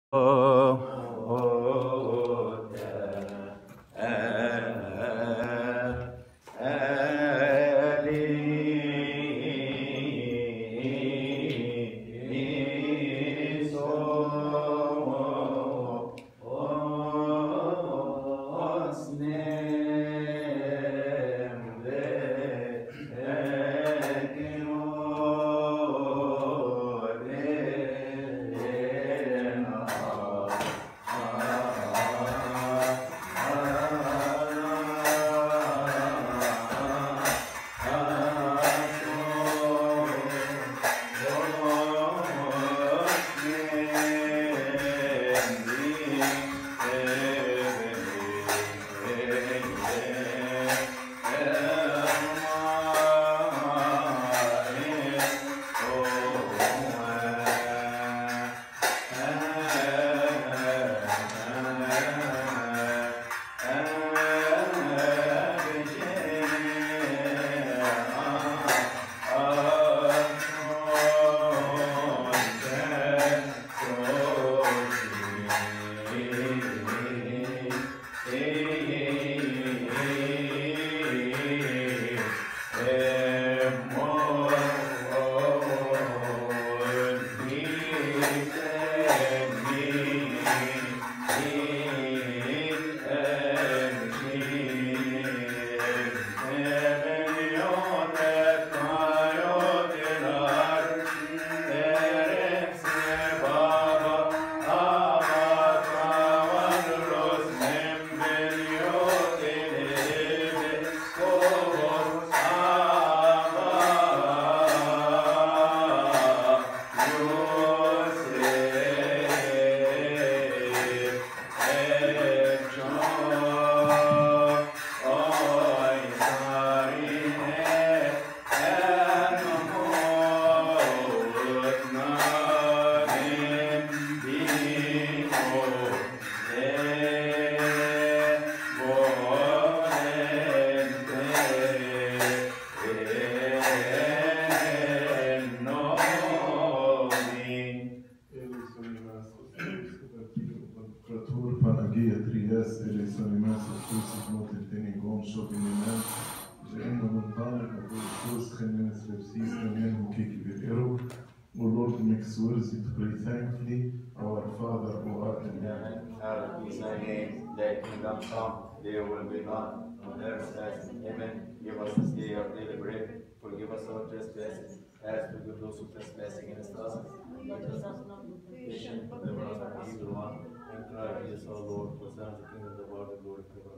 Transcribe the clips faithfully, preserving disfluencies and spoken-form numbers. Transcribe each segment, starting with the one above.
Lord makes worthy to pray thankfully, our Father who art in heaven. Hallowed be thy name, thy kingdom come, thy will be done, on earth as in heaven. Give us this day our daily bread, forgive us our trespasses, as we forgive those who trespass against us. Lead us not into temptation, but deliver us from the evil one. And Christ Jesus our Lord, for thine is the kingdom, the power, and the glory forever.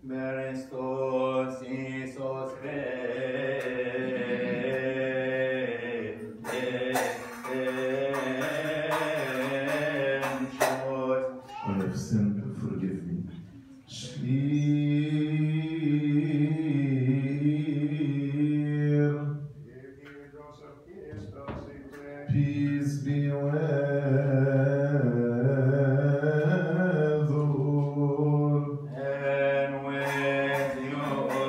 Christos Iisus I have sinned, forgive me. Peace be with all. And with you.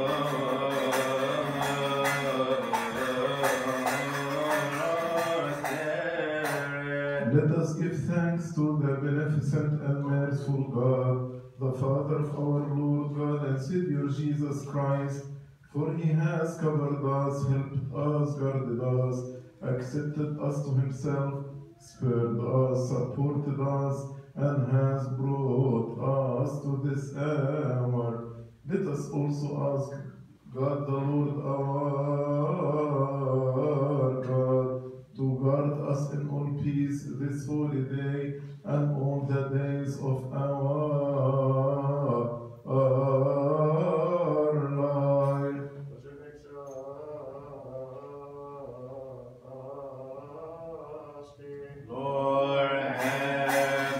Let us give thanks to the beneficent and merciful God, the Father of our Lord God and Savior Jesus Christ, for he has covered us, helped us, guarded us, accepted us to himself, spared us, supported us, and has brought us to this hour. Let us also ask God the Lord our God to guard us in all peace this holy day and all the days of our, our life. Lord, have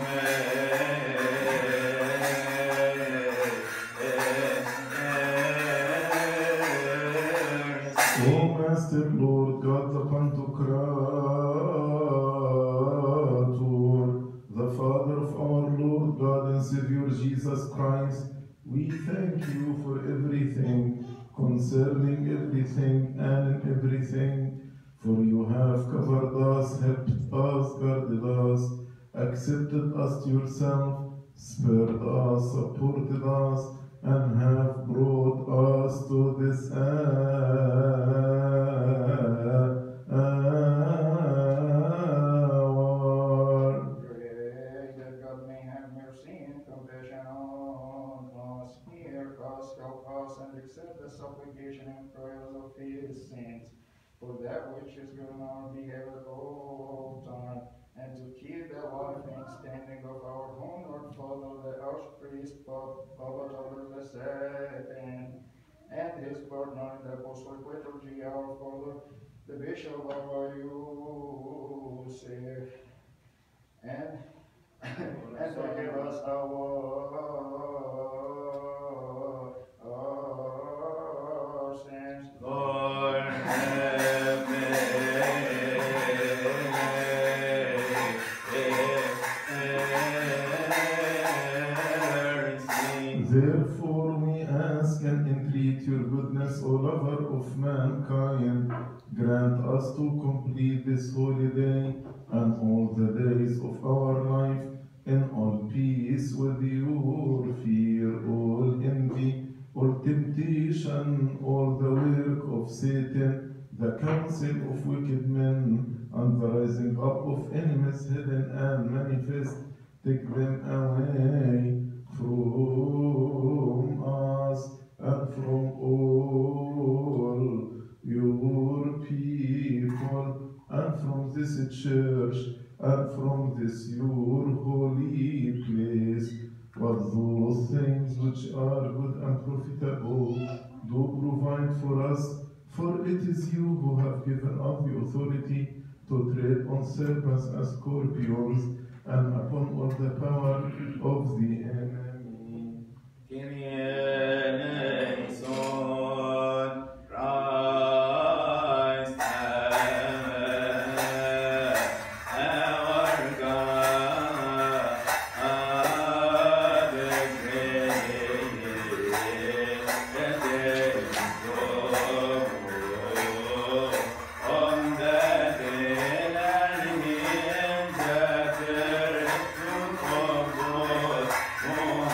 mercy. O Master Lord God, the Pantocrator, the Father of our Lord God and Savior Jesus Christ, we thank you for everything, concerning everything and in everything, for you have covered us, helped us, guarded us, accepted us to yourself, spared us, supported us, and have brought us to this hour. Pray that God may have mercy and compassion on us, hear us, help us, and accept the supplication and prayers of His saints, for that which is good on our behalf at all time, and to keep the life and standing of our honored Father, the Archpriest Pastoral Visit, and his partner in the Apostolic Liturgy, our Father, the Bishop of our Youssef, and, and forgive us our, our sins. Lord, have mercy. Therefore we ask and entreat your goodness, O lover of mankind, grant us to complete this holy day and all the days of our life in all peace with your fear, all envy, all temptation, all the work of Satan, the counsel of wicked men, and the rising up of enemies hidden and manifest. Take them away from us and from all your people, and from this church, and from this your holy place. But those things which are good and profitable, do provide for us, for it is you who have given us the authority to tread on serpents and scorpions, and upon all the power of the enemy. Kyrie eleison, Christ our God, the great on the dead and in the dead to come.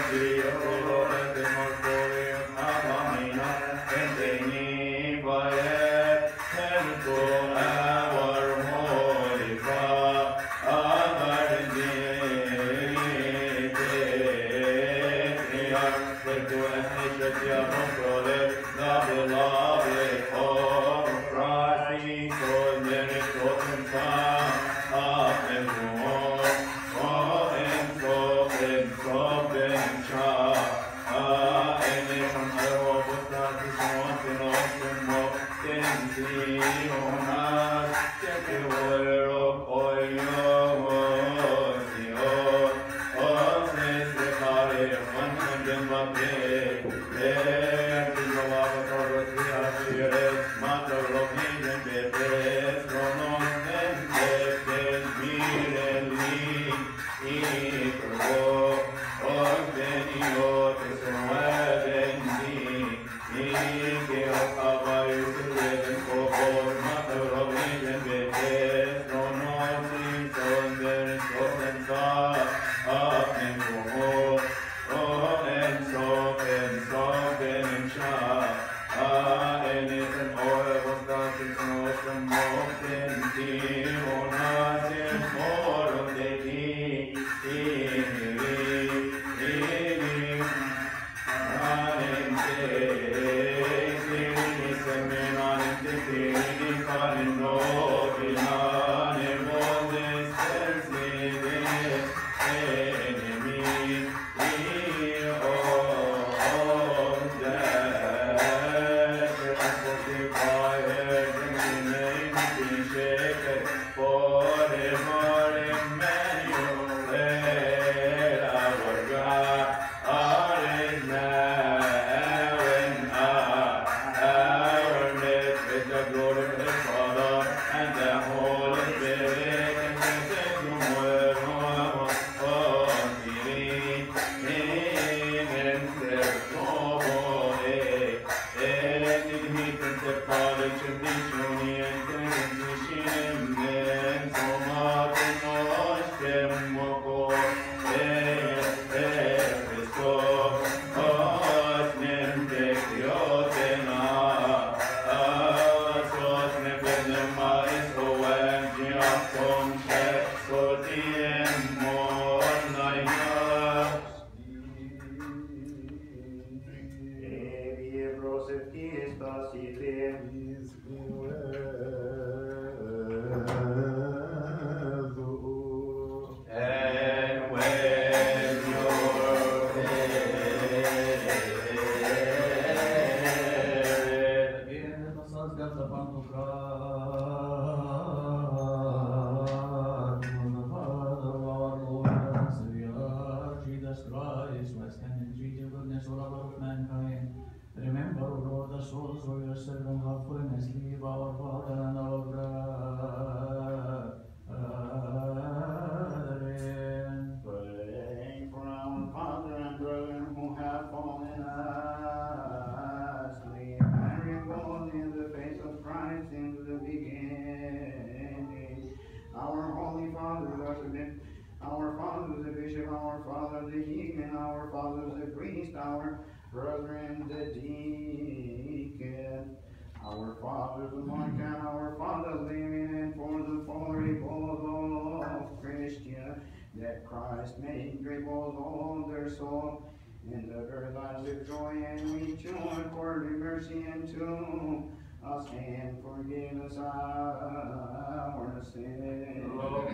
Christ may repose all their soul in the earth lies with joy, and we joy for the mercy into us and forgive us our sins.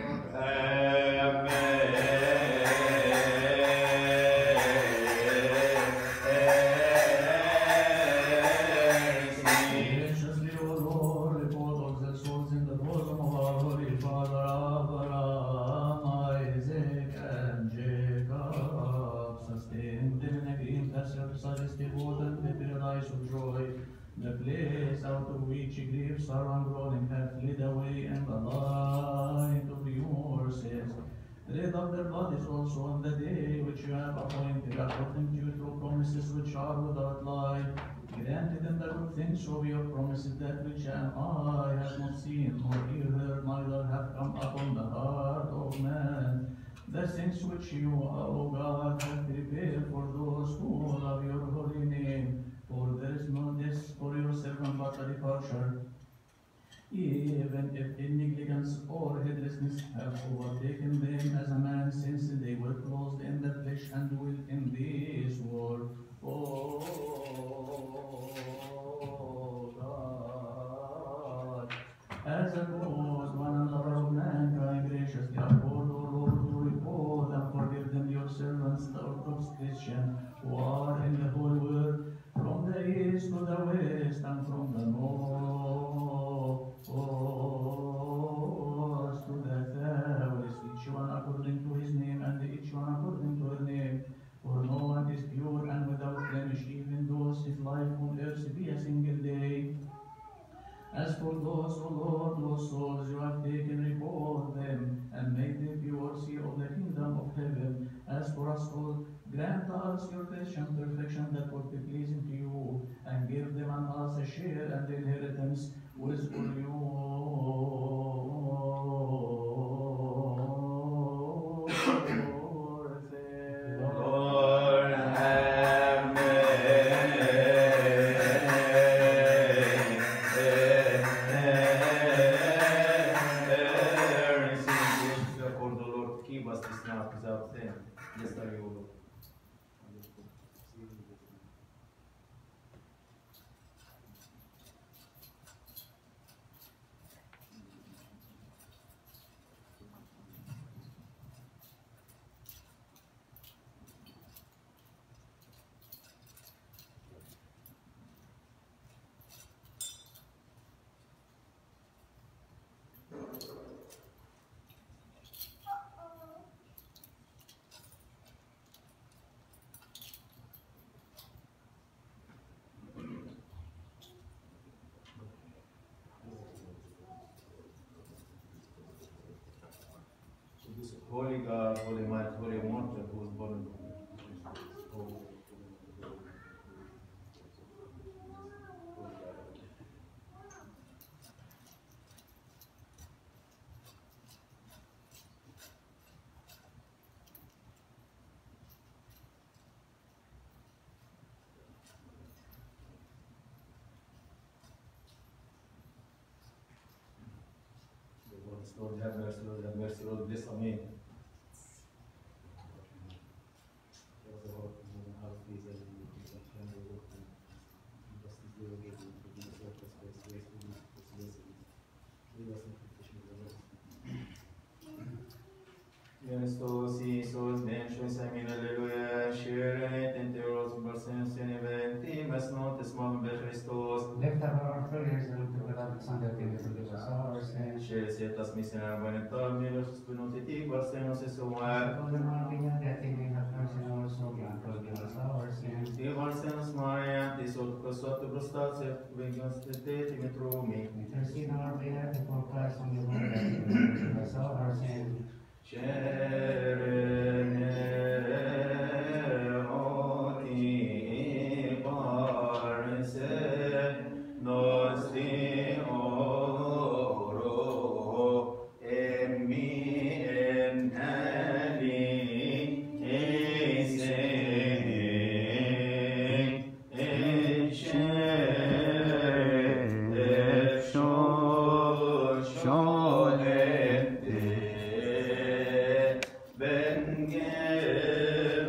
Amen. The place out of which griefs are unrolling hath led away, and the light of yourselves. Raise up their bodies also on the day which you have appointed, according to your true promises which are without lie. Granted them the good things of your promises, that which an eye has not seen, nor ear heard, neither have come upon the heart of man. The things which you, O God, have prepared for even if negligence or heedlessness have overtaken them as a man, since they were clothed in the flesh and dwelt in this world. Oh God, as a cause one another of mankind graciously afford, O Lord, to report and forgive them your servants, the Orthodox Christian, who are in the whole world, from the east to the west and from the north to the south, each one according to his name and each one according to her name. For no one is pure and without blemish, even though his life on earth be a single day. As for those, O Lord, whose souls you have taken, report them and make them pure, seal of the kingdom of heaven. As for us all, grant us your Christian perfection that would be pleasing to you, and give them and us a share and inheritance with all you. Lord, have Holy God, Holy Might, Holy Immortal, who was born in Lord, have mercy, Lord, have mercy, Lord, bless, amen. Christos, Iisus, Dencius, Amin, Alleluia, Shire, Tenteros, Barsenos, Eventi, Mesnotis, Mom, Christos. Lift up our prayers and to God, Alexander, forgive us our sins. Shire, Sietas, Missionar, Benetor, Milos, Spinotiti, Barsenos, Esuar. Lord, Martin, that He may have mercy on us, O God, forgive us our sins. Ti Barsenos, Maria, Ti Sot, Cosot, Prostatia, Vengas, Tete, Timetrumi. Intercede on our behalf before Christ on the Lord, that He may forgive us our sins. Cerene oti parse nostri oro e mi enali ese e cerene sho sho ente ben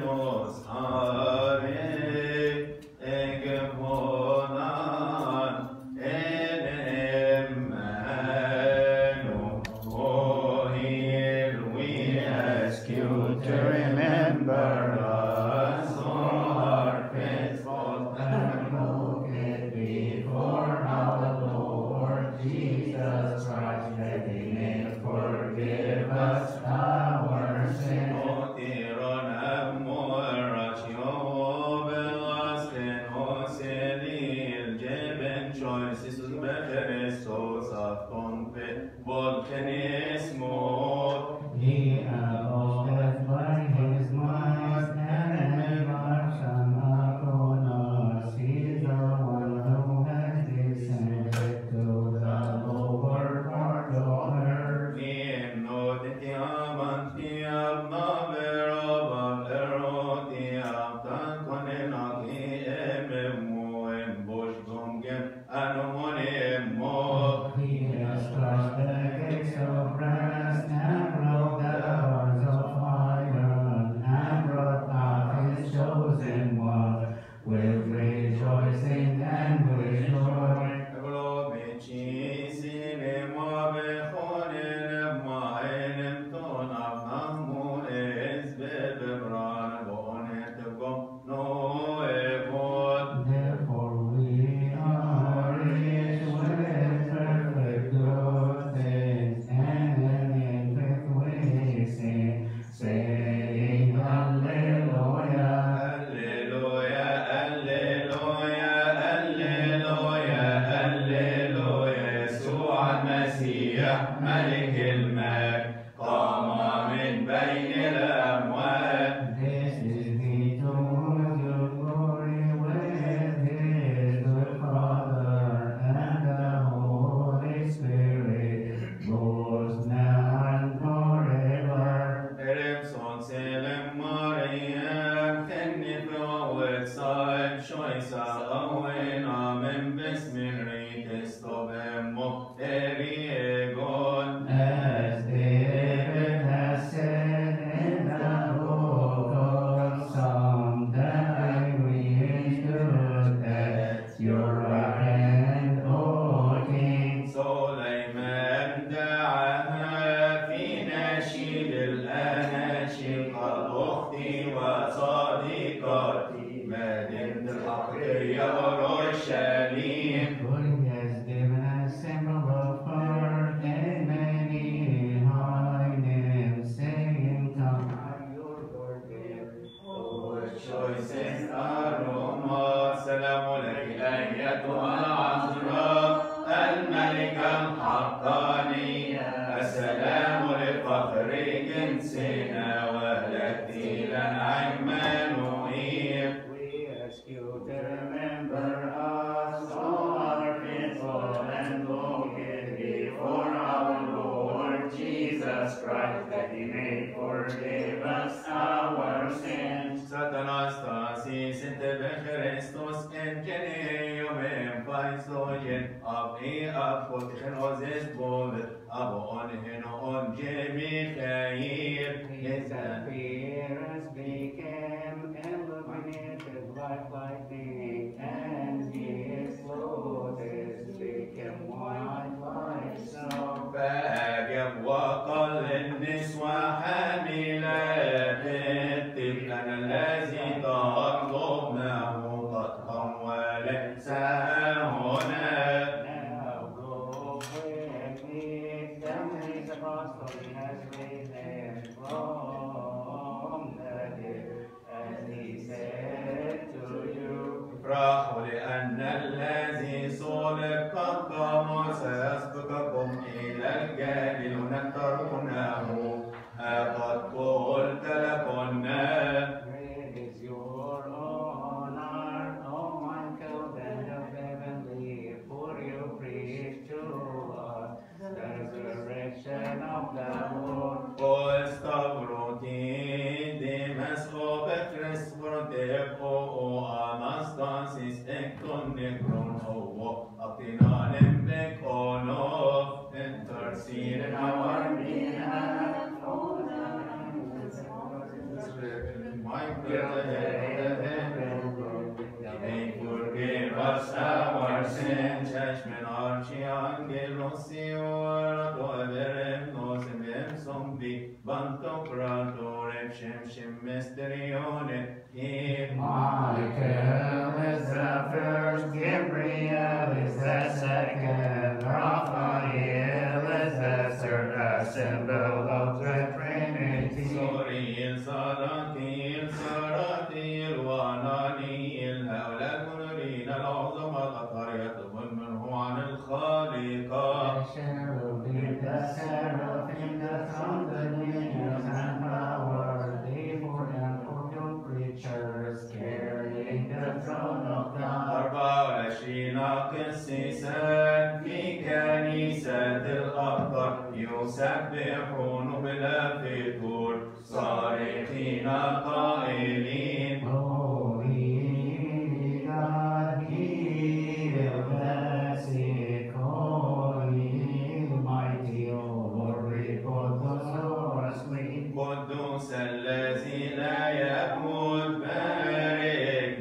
one, with rejoicing and with joy. Therefore we are rich with perfect good things, and in faith we sing, saying Alleluia. ملك المجد قام من بين الأموات. This is the tone of glory with his good Father and the Holy Spirit, both now and forever. Eripson selim Mariam, kennif għawet saħib xojsa għawina min bismin ritis tobemmu eriegon. As David has said in the book of Psalms, that I stood at your right hand, O King. سليمان دعاها في نشيد الأناشيد قال أختي وصديقتي مدينة الحقية أورشليم. For he has given a symbol of her and many high names, saying, Come, I'm your Lord there. Rejoicing aroma, سلام لك أيتها العذراء الملكة الحقانية. السلام لفخر جنسنا وهلتي لنا عمانوئيل. We ask you to remember us, all our faithful and longing before our Lord Jesus Christ, that he may forgive us our sins. Athanasius inte Christus en genium en paisogen av e apotchen ozes bovet av on hen on Michael. His appearance became illuminated like lightning, and his clothes became white like snow. فأجب وقل النسوة حاملات الطفل الذي تطلبناه قطعا وليس هنا. Now go quickly, tell me the gospel he has written from the dead, as he said to you. افرحوا لأن الذي صلب قد قام سيسبقكم إلى الجليل ترونه قد قلت لكن. Great is your honor, O Michael, and of heavenly, for you preach to us the resurrection of the Lord. واستبرتي دمسكو بكرس برتب او اناستاسيس اكتون نكرون او اقتنان بكونو intercede in our behalf. My may forgive us our sins, judgment archiangelos iora doverem nos em sombi bantocratorem shem shem mysterione in Michael is the first, Gabriel is the second, Raphael is the third, a symbol of the Trinity. Soril Saratil Saratil Wananil هؤلاء المنورين العظم الأطهار يطلبون منه عن الخالق. The cherubim, the seraphim, the thrones, the dominions and powers, they four and four creatures carrying the throne of God. أربعة وعشرين قسيسا في كنيسة الأخضر يسبحون بلا فتور صارخين قائلين. Holy God, heal the sick, holy, mighty, O Lord, report those who are asleep. قدوس الذي لا يموت بارك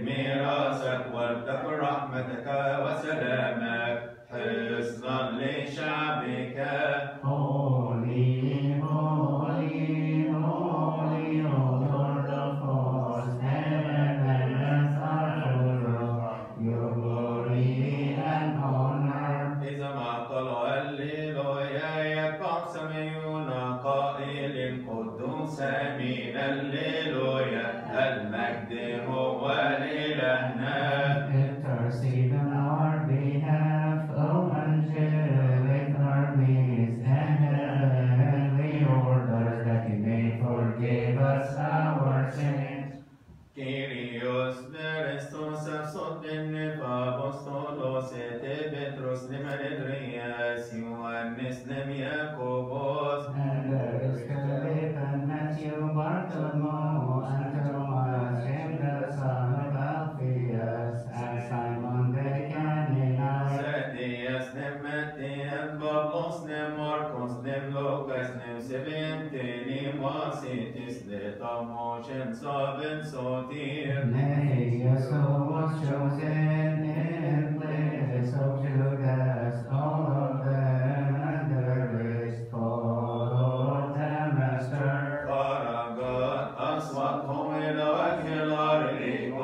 holy, O Lord of hosts, heaven and earth are full of your glory and honor. إذا ما قالوا هللويا يقع سمعون قائل القدوس آمين هللويا المجد هو لإلهنا. Intercede on our behalf, O angelic armies and heavenly orders, that you may forgive us our sins. Kyrios Verestos absodenne Apostolos et Petros Nemanedrias Ioannis Nem Jacobos. And there is Philip and Matthew, Bartholomew and Thomas, James the son of Alphaeus, and Simon the Canaanite. Sergius Nem Matthias Pablos Nem Marcos Nem Lucas Nem Seventini Masitis De Tamoshen Sabin Sotir. Neas, who was chosen in place of Judas, all of them under grace followed the Master. خرجت أصواتهم إلى وجه الأرض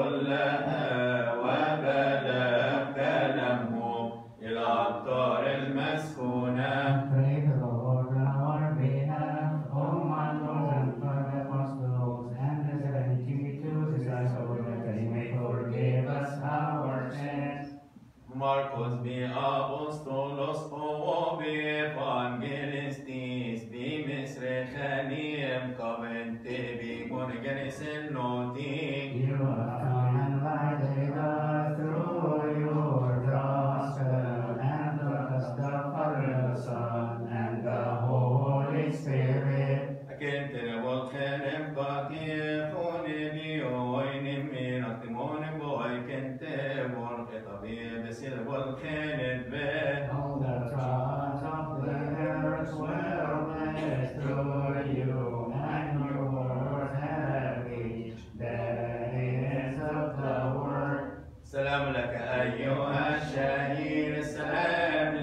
كلها وبلغ كلامهم إلى الأقطار المسكونة. Pray to the Lord on our behalf, O my Lord and Father apostles, and the seventy-two disciples, that He may forgive us our sins. Marcos bi apostolos o bi evangelistis bi misretaniem camente bi congenis noti. You have come and lighted us through your gospel, and taught us the Father, the Son, and the Holy Spirit. Akente volkenem kakifone bioinim min atimone boy kente volketabi besil volkenet be. All the tribes of the earth were blessed through you, and your words have reached the ends of the world. سلام لك أيها الشهيد السلام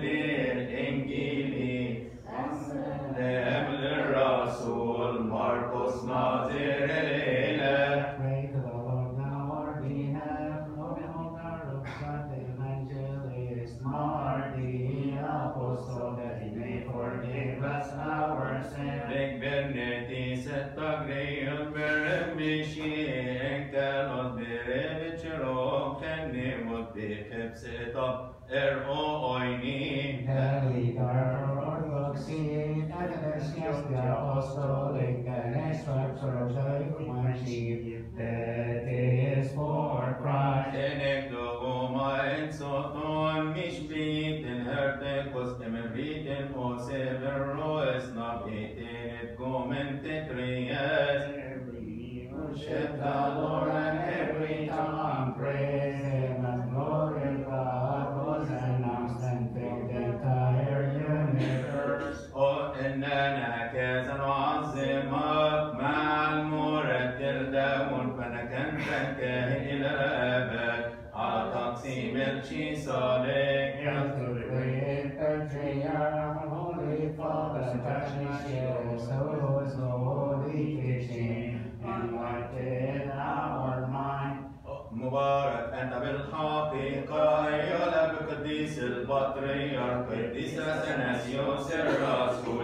للإنجيل سلام للرسول مرقس ناظر الإله. Pray to the Lord on our behalf, O Lord of God, the evangelist, Mark the apostle, that He may forgive us our sins. Big Berneti setta greil beremishi enkelot berevichero kenimot bihepseta er o oini. Our Orthodoxy, Athanasius the Apostolic, and extracts from the Humanity, that is for Christ. Enekdogoma en soton mishbiten hertekos emeriten o severo esnabiten et gomentetrias. Every worship the Lord, and every tongue praise Him, and glory of God was announced and filled the entire universe. O إننا كذا نعظمك مع المرتل داون فنكنتك إلى الأبد على تقسيم الشي صالح. Hail to the great patriarch, Holy Father, Athanasius, who is the holy teaching, enlighten our mind. مبارك أنت بالحقيقة أيها الأب القديس البطريرك قديس أثناسيوس الرسول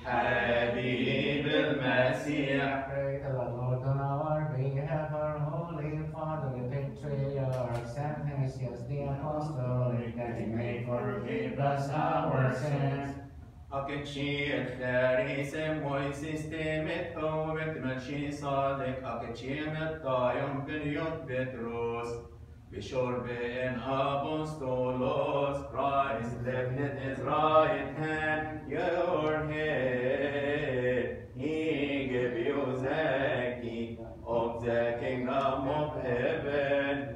حبيب المسيح. Pray to the Lord on our behalf, our Holy Father, the Patriarch, Athanasius the Apostolic, that He may forgive us our sins. أكتشي الثاريس مويسيس تيمت قومت مشي صادق أكتشي متطايم بنيوت بطرس بشرب إن أبوستولوس Christ lifted his right hand your head He gave you the key of the kingdom of heaven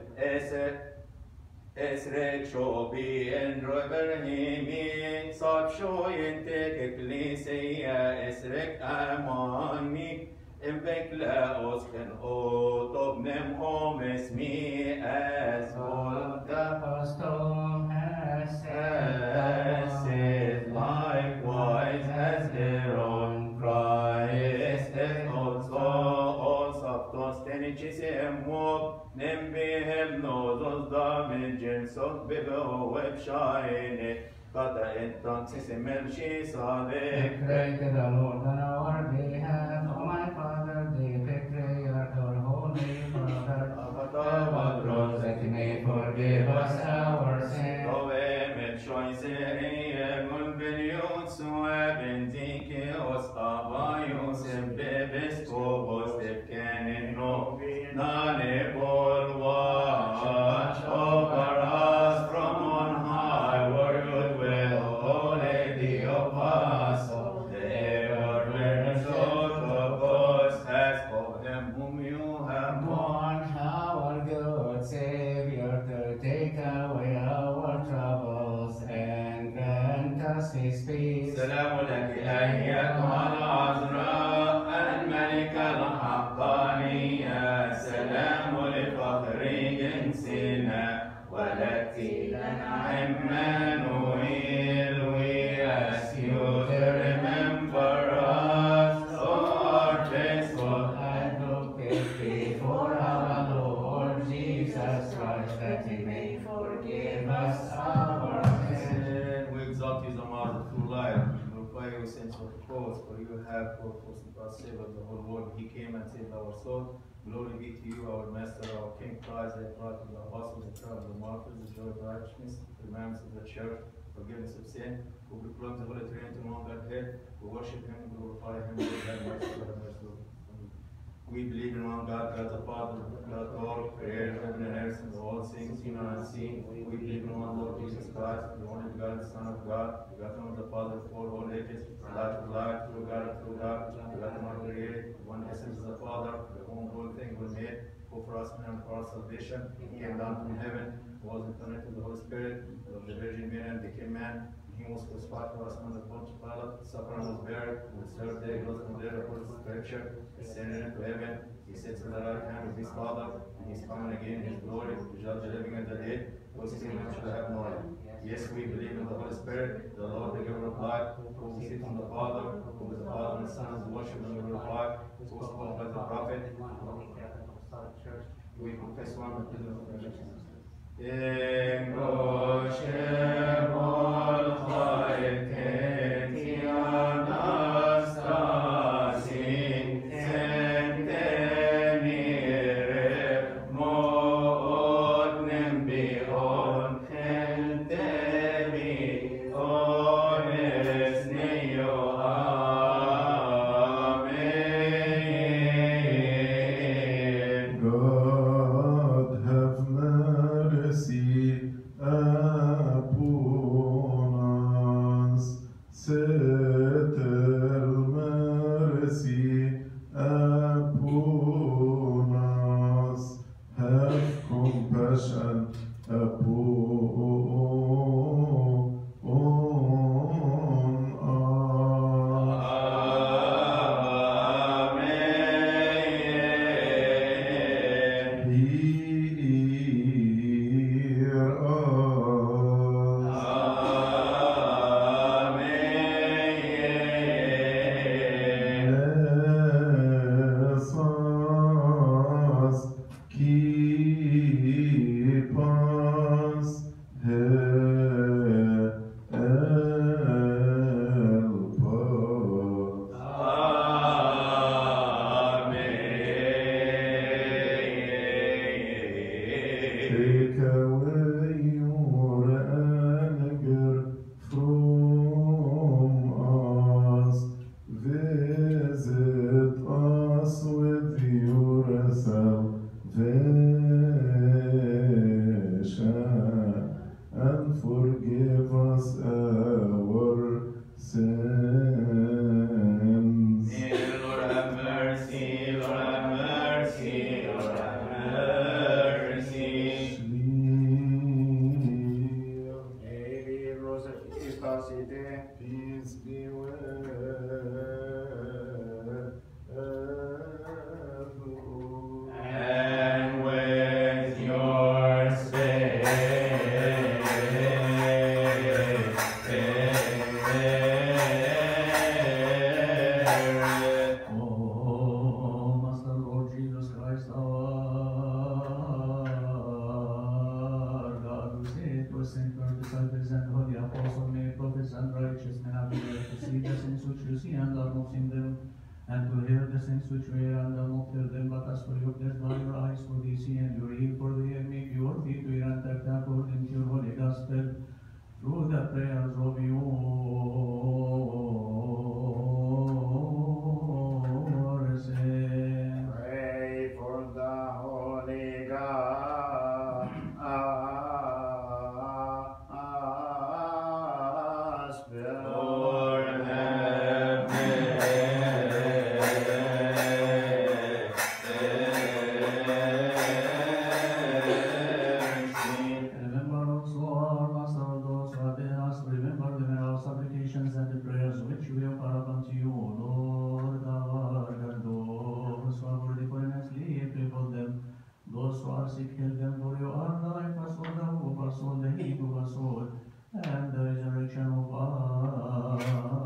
Esrek shobi en roberhimi sab shoyin tek ecclesia esrek amani Invek la osken otob nem homes mi as all The apostle has as said, it likewise as their own Christ is also الضامن جنسك ببه وبشاينه قد انت تسمل شي صادق. Pray to the Lord on our behalf, O my Father, the Patriarch, our Holy Father, our Lord, that He may forgive us our sins. Dove shoiseri mulbeliot sueben dike os abaios bebes kobos defkenen no nane bol watch over us from on high. Were you will, O Lady of us, they are result of us as of him whom you have born. Our good Savior, to take away our troubles and grant us His peace. سلام لك أيتها العذراء الملكة الحقانية، سلام لفخر جنسنا ولك لنا عمانويل. We ask you to remember us, O our faithful Advocate before our Lord Jesus Christ, that He may forgive us our sins. We exalt you, Zamar, the true life. Glorify your saints of the cross, for you have brought forth to us, saved the whole world. He came and saved our soul. Glory be to you, our Master, our King, Christ, that brought to the apostles, the trial of the martyrs, the joy of righteousness, the members of the church, forgiveness of sin, who proclaim the Holy Trinity among Godhead, who worship Him, glorify Him, and have mercy, have mercy. We believe in one God, God the Father, God all, creator of heaven and earth, and all things seen and unseen. We believe in one Lord Jesus Christ, the only begotten Son of God, begotten of the Father before all ages, light of light, true God of true God, begotten of created, one essence of the Father, the whom all things were made, who for us and for our salvation, He came down from heaven, was incarnate with the Holy Spirit, of the Virgin Mary, and became man. He was crucified for us under Pontius Pilate, suffered and was buried, and the third day rose from the dead according to Scripture, ascended into heaven. He sits at the right hand of His Father, and He is coming again in His glory to judge the living and the dead. Those things which we have known. Yes, we believe in the Holy Spirit, the Lord, the giver of life, who proceeds from the Father, who is the Father and the Son, is worshipped and glorified, who was called by the prophet. We confess one baptism of righteousness. In Goshen, all high, disciples and holy apostles, many prophets and righteous men have been to see the things which you see and are not in them, and to hear the things which we hear and are not hear them. But as for you, blessed are your eyes, for they see, and your ear, for they hear, make you worthy to hear and act according to your holy gospel, through the prayers of your saints. Pray for the Holy Gospel. Lord, have mercy. Remember also our Master, all those who have been us. Remember them in our supplications and the prayers which we offer up unto you, O Lord our God. Those who are worthy for immensely, pray for them. Those who are sick, heal them, for you are the life of our soul, the hope of our soul, the healing of our soul, and the resurrection of our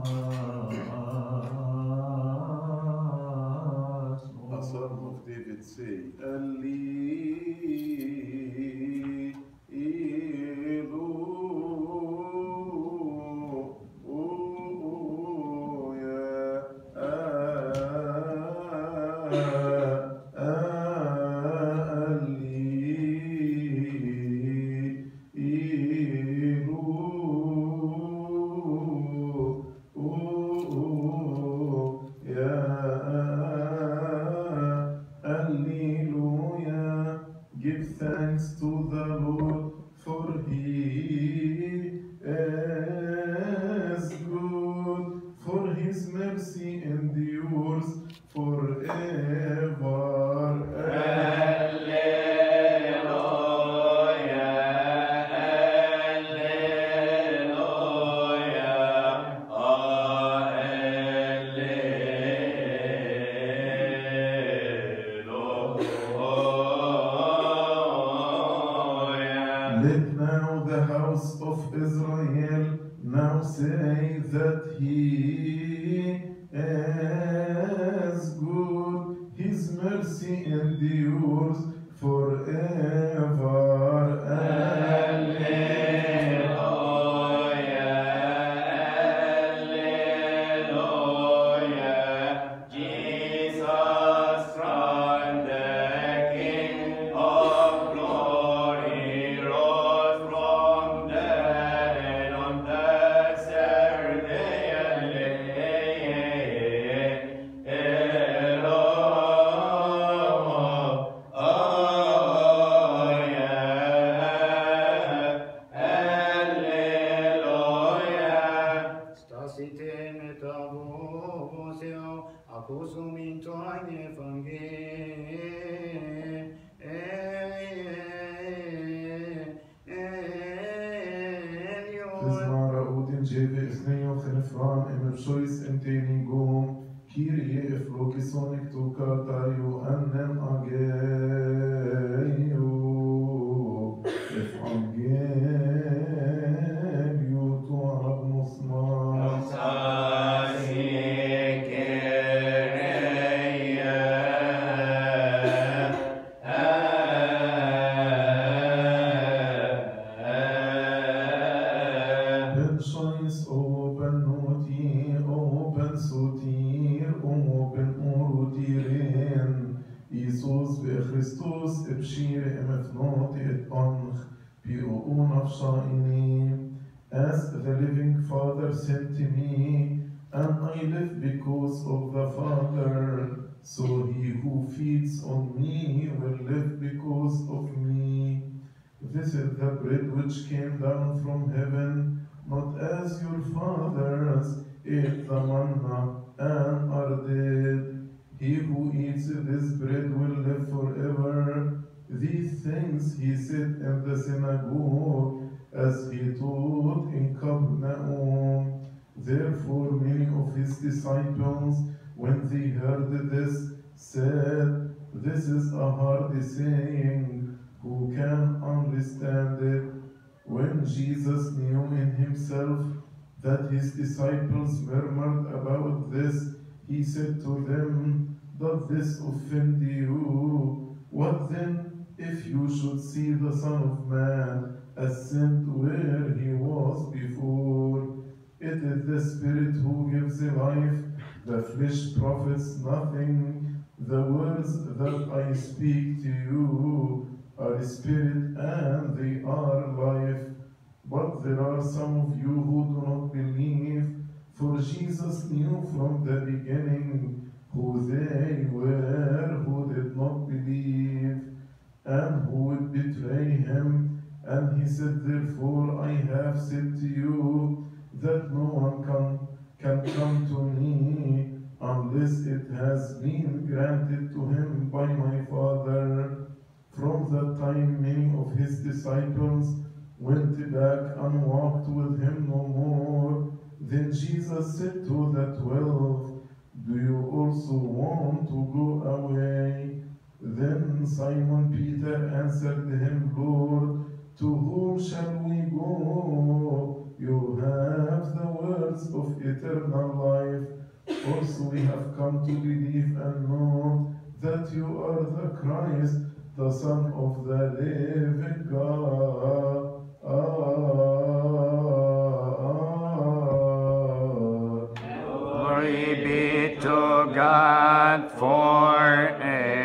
soul. A psalm of David say, Ali Give thanks to the Lord, for he is good, for his mercy endures forever. Let now the house of Israel now say that he is good, his mercy endures forever. Kyrie eflokisonik tu katayu annem ageyu efangeliu tu abnosma Christus ebshir emefnot et onch pi'u'un afsha'ini. As the living Father sent me, and I live because of the Father, so he who feeds on me will live because of me. This is the bread which came down from heaven, not as your fathers ate the manna and are dead. He who eats this bread will live forever. These things he said in the synagogue as he taught in Capernaum. Therefore many of his disciples, when they heard this, said, "This is a hard saying. Who can understand it?" When Jesus knew in himself that his disciples murmured about this, he said to them, "Does this offend you? What then if you should see the Son of Man ascend where he was before. It is the Spirit who gives life, the flesh profits nothing. The words that I speak to you are spirit and they are life. But there are some of you who do not believe, for Jesus knew from the beginning who they were who did not believe, and who would betray him. And he said, therefore I have said to you, that no one can, can come to me unless it has been granted to him by my Father. From that time many of his disciples went back and walked with him no more. Then Jesus said to the twelve, do you also want to go away? Then Simon Peter answered him, Lord, to whom shall we go? You have the words of eternal life. Also we have come to believe and know that you are the Christ, the Son of the living God. Glory be to God forever.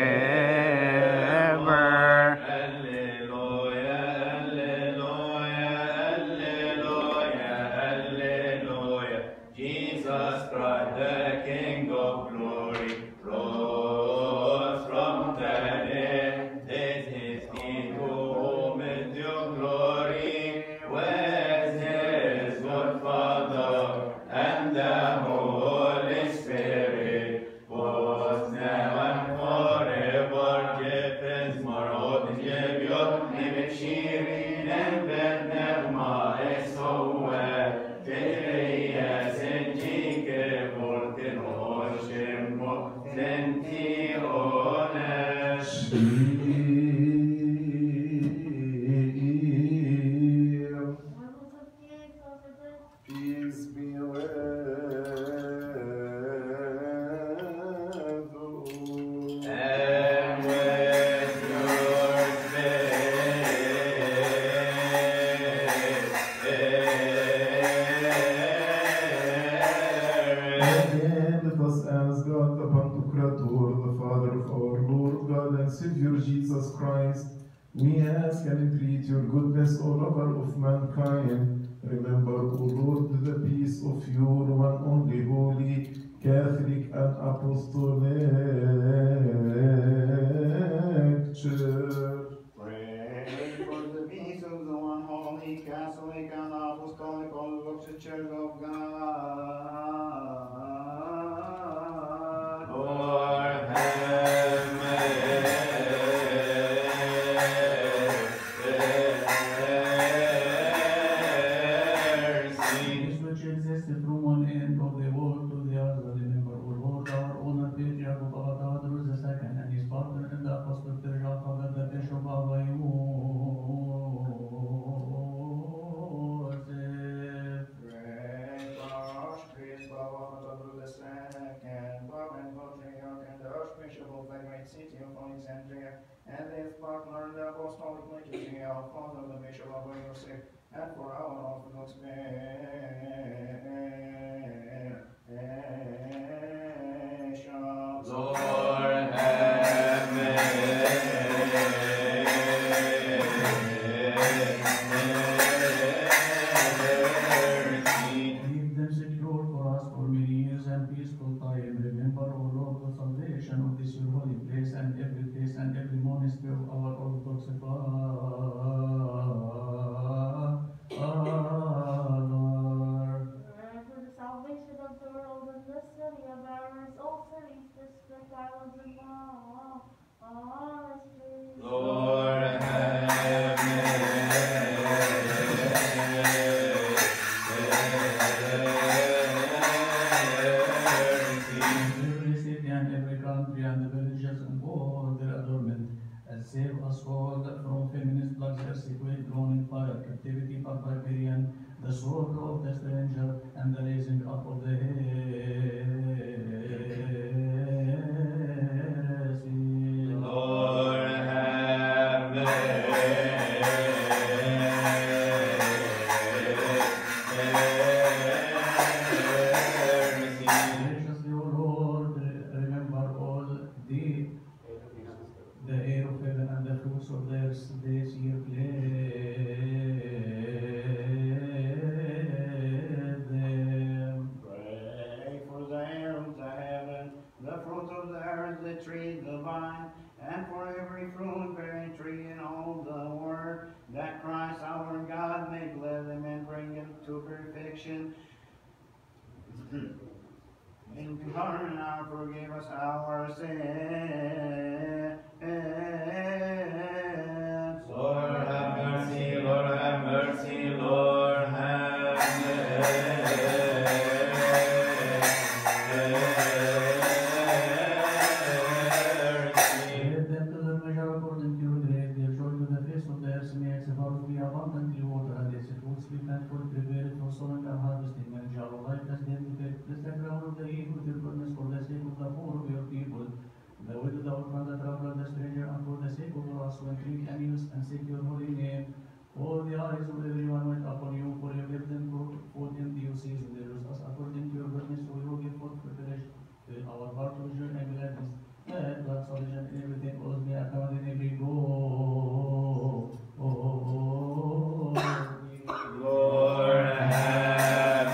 Savior Jesus Christ, we ask and entreat your goodness, O lover of mankind. Remember, O Lord, the peace of your one only holy, Catholic and Apostolic Church. Pray for the peace of the one holy, Catholic and Apostolic Orthodox Church of God. Lord, have mercy. This which existed from one end of the world to the other, remember, O Lord, our honored patriarch of our Father, the second, and his partner in the apostolic church, our Father, the Bishop of Youssef. Pray for our Archpriest, Baba, Father, the second, Bob and Patriarch, and the Archbishop of the great city of Alexandria, and his partner in the apostolic liturgy, our Father, the Bishop of Youssef, and for our Orthodox bishops. Lord, have mercy. Keep them secure for us for many years and peaceful time. Remember, O Lord, the salvation of this your holy place and every place and every monastery of our Orthodox Father. Pray for the salvation of the world and the city of ours, all cities, district, islands, and monasteries. Lord, have Every city and every country and the villages and all their adornment, and save us all from feminist bloods, earthquake, drowning fire, captivity for barbarian, the sword of the stranger, and the raising up of the heresy. Lord, have be abundantly watered, as it fruits be plentiful, prepared for sowing and harvesting, and shall life as they protect. Bless the ground of the heath with your goodness for the sake of the poor of your people, the widow, the orphan, the traveler, the stranger, and for the sake of us who entreat and use and seek your holy name. For the eyes of everyone went upon you, for you give them forth in due season. There is us according to your goodness, so we will give forth preparation. Fill our heart with joy and gladness. Let God's salvation in everything always be accounted in every go. Lord, have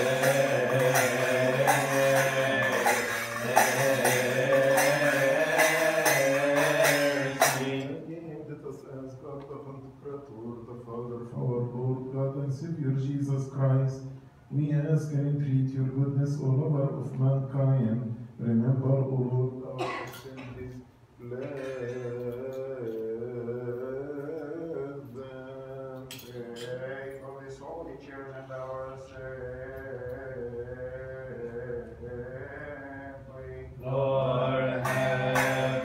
mercy. Let us ask God, the Pastoral, the Father of our Lord God and Savior Jesus Christ. We ask and entreat your goodness, O lover of mankind. Remember, O Lord, our assemblies. Bless them. Pray for this holy church and our assembly. Lord, have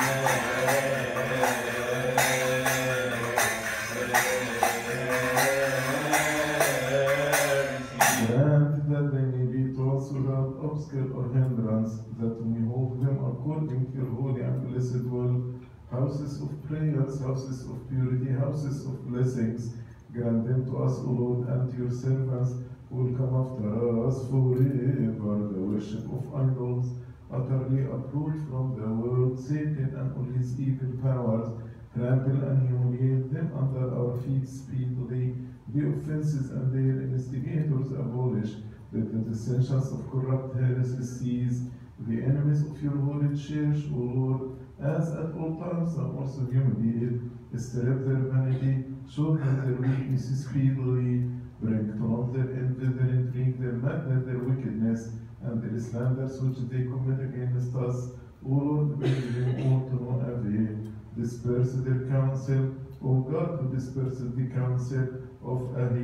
mercy. Grant that they may be taught without obstacle or hindrance, that we hold them according to your holy and blessed will. Houses of prayers, houses of purity, houses of blessings. Grant them to us, O Lord, and to your servants who will come after us forever. The worship of idols, utterly uproot from the world, Satan and all his evil powers. Trample and humiliate them under our feet speedily. The offenses and their instigators abolish. Let the dissensions of corrupt heresies cease. The enemies of your holy church, O Lord, as at all times are also humiliated, strip their vanity, show them their weaknesses speedily, bring to naught their envy, their intrigue, their madness, their wickedness, and their slanders which they commit against us. O Lord, bring them all to no avail. Disperse their counsel, O God, who disperses the counsel of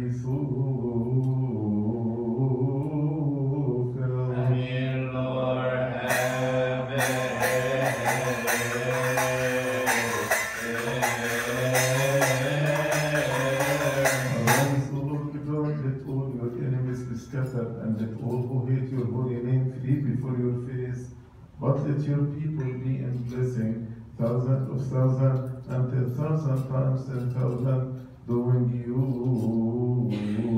Ahithophel. Amen, Lord, have Arise, O Lord God, let all your enemies be scattered, and let all who hate your holy name flee before your face. But let your people be in blessing, thousand of thousand, and ten thousand times ten thousand, doing you will,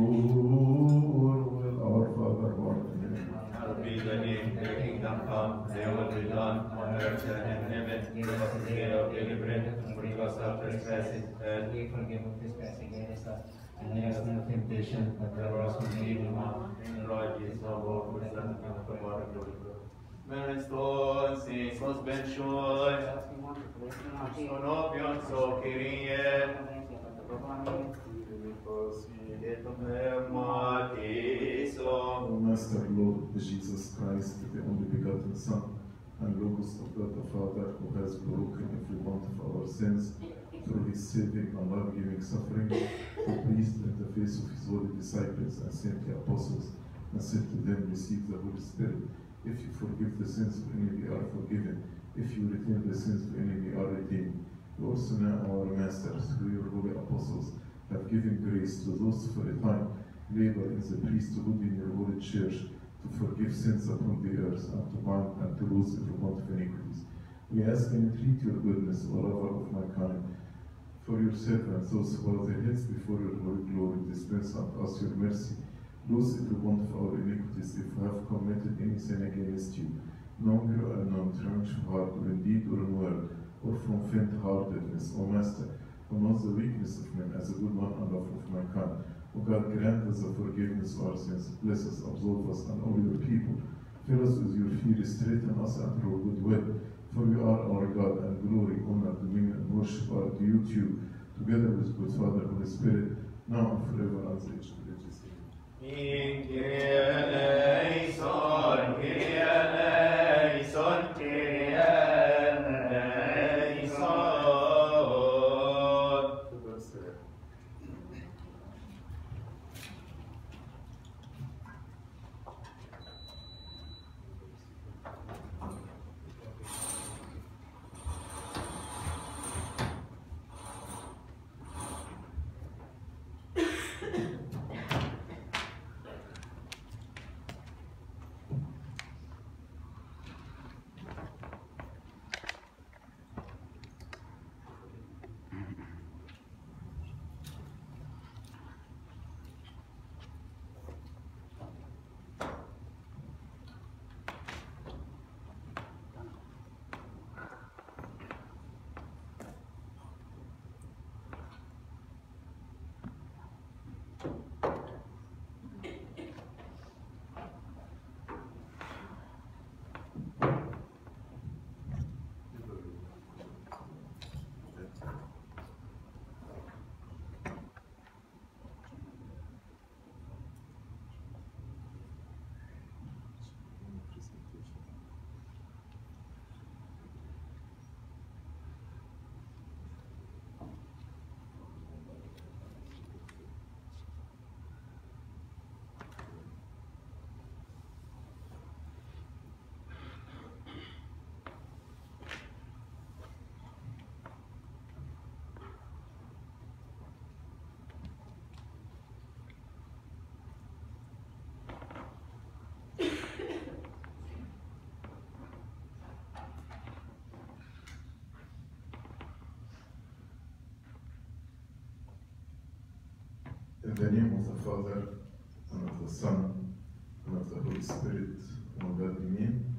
our Father who art in heaven. Hallowed be thy name, thy kingdom come, thy will be done on earth and in heaven. Give us this day our daily bread, and forgive us our trespasses, as we forgive who trespass against us. And lead us not into temptation, but deliver us from the evil one. In the Lord Jesus our Lord, who is the Son of God, glory. Meneston, sis, benshoi, sonopion so Kyrie, O Master, Lord Jesus Christ, the only begotten Son, and Logos of God the Father, who has broken every bond of our sins through his saving and love-giving suffering, who pleased in the face of his holy disciples and saintly apostles, and said to them, receive the Holy Spirit. If you forgive the sins of any, they are forgiven. If you retain the sins of any, they are retained. You also now, our masters, through your holy apostles, have given grace to those for a time labor in the priesthood in your holy church to forgive sins upon the earth and to bind and to loose every bond of iniquities. We ask and entreat your goodness, O lover of mankind, for your servants, those who are their heads before your holy glory, dispense unto us your mercy. Loose every bond of our iniquities if we have committed any sin against you, knowingly or unknown, from heart, or in deed or in word, or from faint-heartedness. O Master, who knows the weakness of men as a good one and love of mankind, O God, grant us the forgiveness of our sins, bless us, absolve us, and all your people. Fill us with your fear, strengthen us under your good will. For you are our God, and glory, honor, dominion, and worship are due to you, together with good Father, Holy Spirit, now and forever, as age to ages. In Kyrie eleison, Kyrie eleison, Kyrie eleison. In the name of the Father, and of the Son, and of the Holy Spirit, one God, Amen.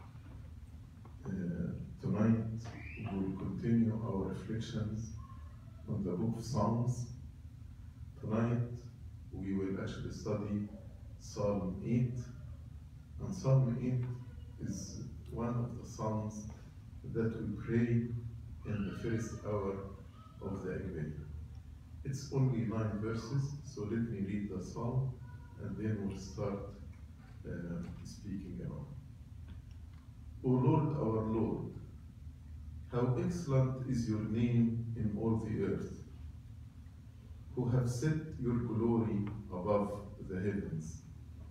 Uh, tonight we will continue our reflections on the book of Psalms. Tonight we will actually study Psalm eight, and Psalm eight is one of the psalms that we pray in the first hour of the Agpeya. It's only nine verses, so let me read the psalm and then we'll start uh, speaking about it. O Lord, our Lord, how excellent is your name in all the earth, who have set your glory above the heavens.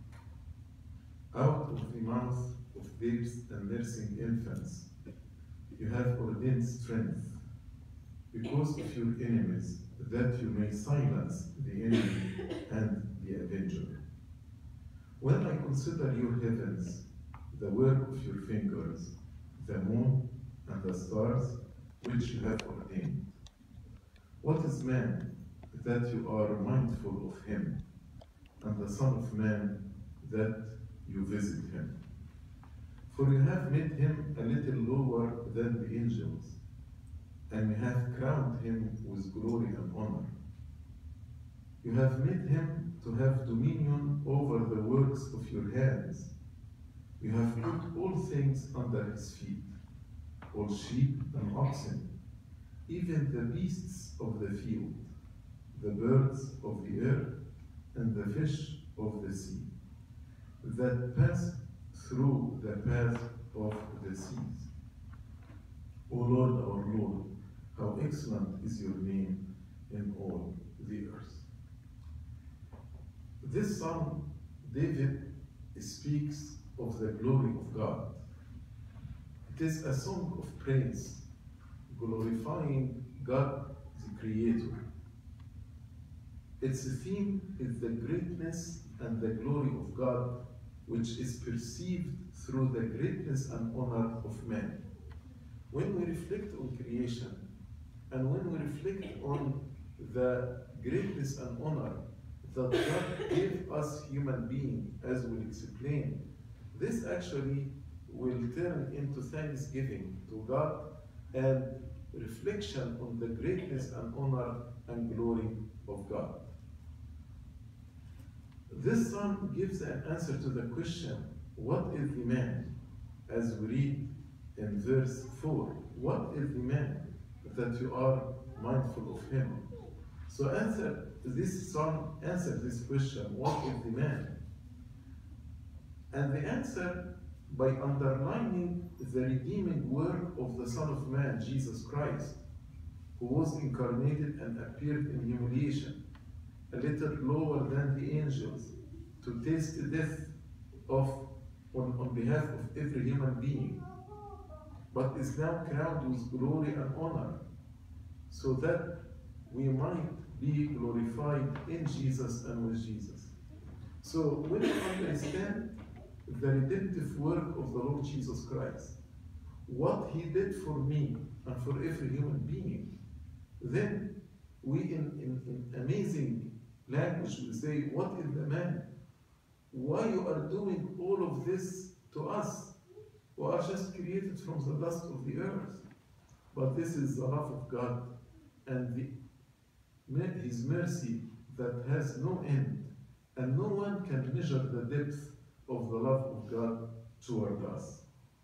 Out of the mouth of babes and nursing infants, you have ordained strength, because of your enemies, that you may silence the enemy and the avenger. When I consider your heavens, the work of your fingers, the moon and the stars which you have ordained, what is man that you are mindful of him, and the Son of Man that you visit him? For you have made him a little lower than the angels, and you have crowned him with glory and honor. You have made him to have dominion over the works of your hands. You have put all things under his feet, all sheep and oxen, even the beasts of the field, the birds of the air, and the fish of the sea, that pass through the path of the seas. O Lord, our Lord, how excellent is your name in all the earth. This psalm, David speaks of the glory of God. It is a song of praise, glorifying God, the Creator. Its theme is the greatness and the glory of God, which is perceived through the greatness and honor of man. When we reflect on creation, and when we reflect on the greatness and honor that God gave us human beings, as we'll explain, this actually will turn into thanksgiving to God and reflection on the greatness and honor and glory of God. This psalm gives an answer to the question, what is the man? As we read in verse four, what is the man that you are mindful of him? So answer this psalm, answer this question, what is the man? And the answer by underlining the redeeming work of the Son of Man, Jesus Christ, who was incarnated and appeared in humiliation, a little lower than the angels, to taste the death of on, on behalf of every human being, but is now crowned with glory and honor, so that we might be glorified in Jesus and with Jesus. So when we understand the redemptive work of the Lord Jesus Christ, what he did for me and for every human being, then we in, in, in amazing language will say, what is the man? Why you are doing all of this to us, who are just created from the dust of the earth? But this is the love of God and the, his mercy that has no end, and no one can measure the depth of the love of God toward us.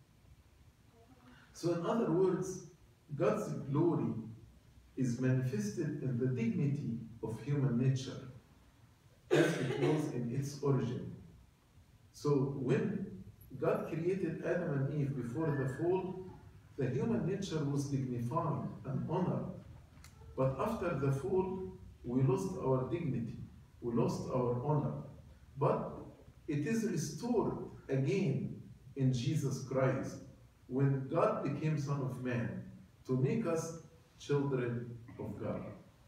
So in other words, God's glory is manifested in the dignity of human nature, as it was in its origin. So when God created Adam and Eve before the fall, the human nature was dignified and honored. But after the fall, we lost our dignity, we lost our honor. But it is restored again in Jesus Christ, when God became Son of Man, to make us children of God.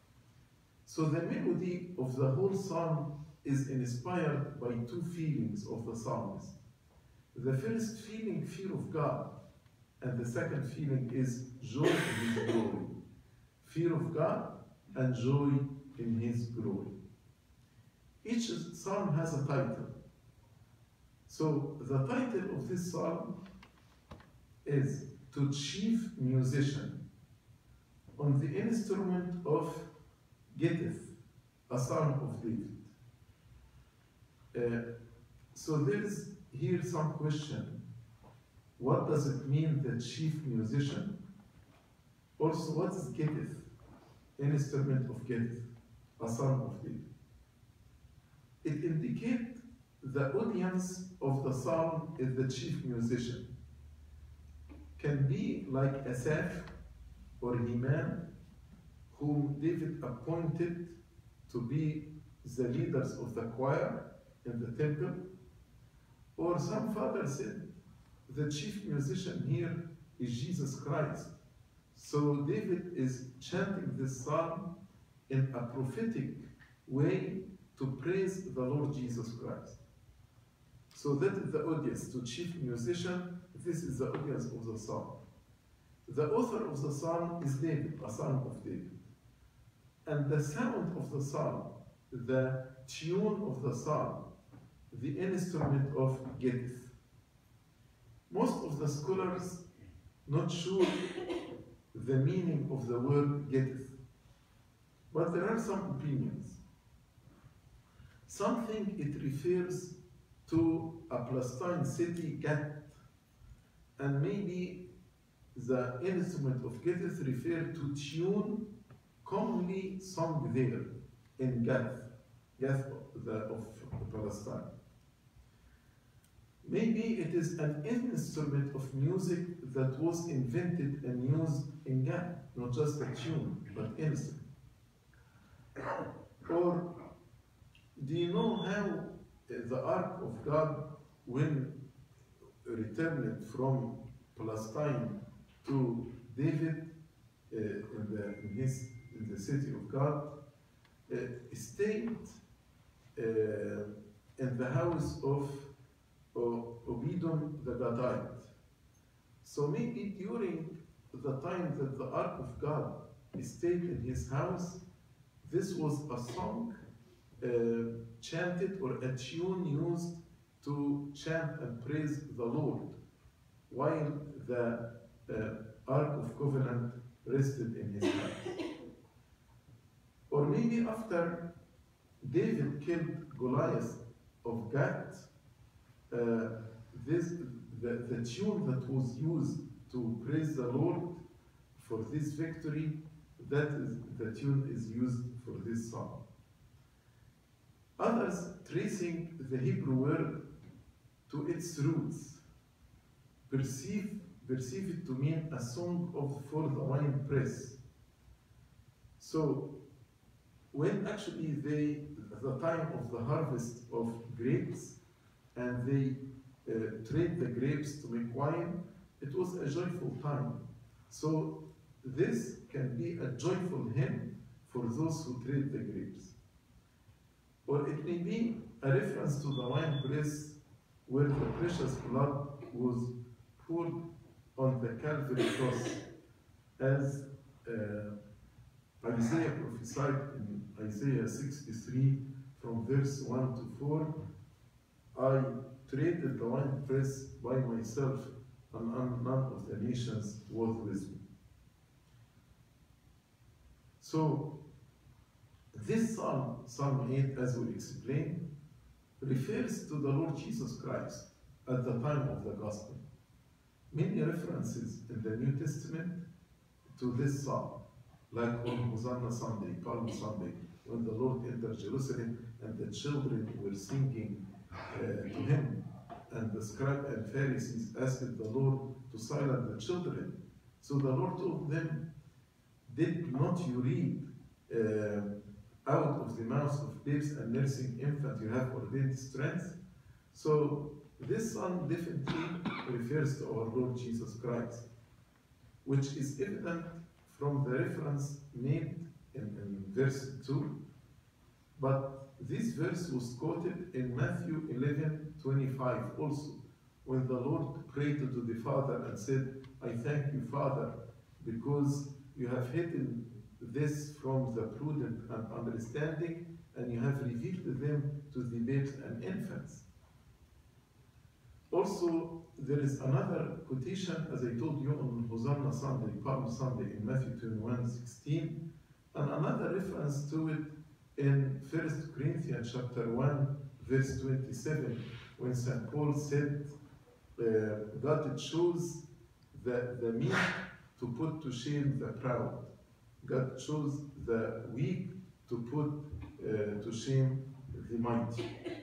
So the melody of the whole psalm is inspired by two feelings of the psalmist. The first feeling, fear of God, and the second feeling is joy in his glory. Fear of God and joy in his glory. each psalm has a title. So the title of this psalm is "To Chief Musician on the Instrument of Gittith, a Psalm of David." Uh, so there is here some question. What does it mean, the chief musician? Also, what is Gittith? Instrument of Gittith, a Psalm of David. It indicates the audience of the psalm is the chief musician. Can be like Asaph or Heman, whom David appointed to be the leaders of the choir in the temple. Or some fathers said the chief musician here is Jesus Christ. So David is chanting this psalm in a prophetic way to praise the Lord Jesus Christ. So that is the audience, to chief musician. This is the audience of the psalm. The author of the psalm is David, a psalm of David. And the sound of the psalm, the tune of the psalm, the instrument of Gittith. Most of the scholars not sure the meaning of the word Gittith, but there are some opinions. Some think it refers to a Palestine city, Gath, and maybe the instrument of Gittith refer to tune commonly sung there in Gath, Gath the, of Palestine. Maybe it is an instrument of music that was invented and used in Gath, not just a tune, but instrument. Or do you know how the Ark of God, when returned from Palestine to David uh, in, the, in, his, in the city of God, uh, stayed uh, in the house of Obedom the Gadite. So maybe during the time that the Ark of God stayed in his house, this was a song uh, chanted or a tune used to chant and praise the Lord while the uh, Ark of Covenant rested in his house. Or maybe after David killed Goliath of Gath, Uh, this, the, the tune that was used to praise the Lord for this victory, that is, the tune is used for this song. Others tracing the Hebrew word to its roots perceive, perceive it to mean a song of, for the wine press. So when actually they, the time of the harvest of grapes, and they uh, trade the grapes to make wine, it was a joyful time. So this can be a joyful hymn for those who trade the grapes. Or it may be a reference to the wine press where the precious blood was poured on the Calvary cross, as uh, Isaiah prophesied in Isaiah sixty-three from verse one to four, I traded the wine press by myself, and none of the nations was with me. So, this psalm, Psalm eight, as we explained, refers to the Lord Jesus Christ at the time of the Gospel. Many references in the New Testament to this psalm, like on Hosanna Sunday, Palm Sunday, when the Lord entered Jerusalem and the children were singing Uh, to him, and the scribe and Pharisees asked the Lord to silence the children. So the Lord told them, did not you read, uh, out of the mouths of babes and nursing infant you have ordained strength? So this psalm definitely refers to our Lord Jesus Christ, which is evident from the reference made in, in verse two, but this verse was quoted in Matthew eleven twenty-five also, when the Lord prayed to the Father and said, I thank you, Father, because you have hidden this from the prudent and understanding, and you have revealed them to the babes and infants. Also, there is another quotation, as I told you, on Hosanna Sunday, Palm Sunday, in Matthew twenty-one sixteen, and another reference to it in First Corinthians chapter one, verse twenty-seven, when Saint Paul said, uh, God chose the, the meek to put to shame the proud. God chose the weak to put uh, to shame the mighty.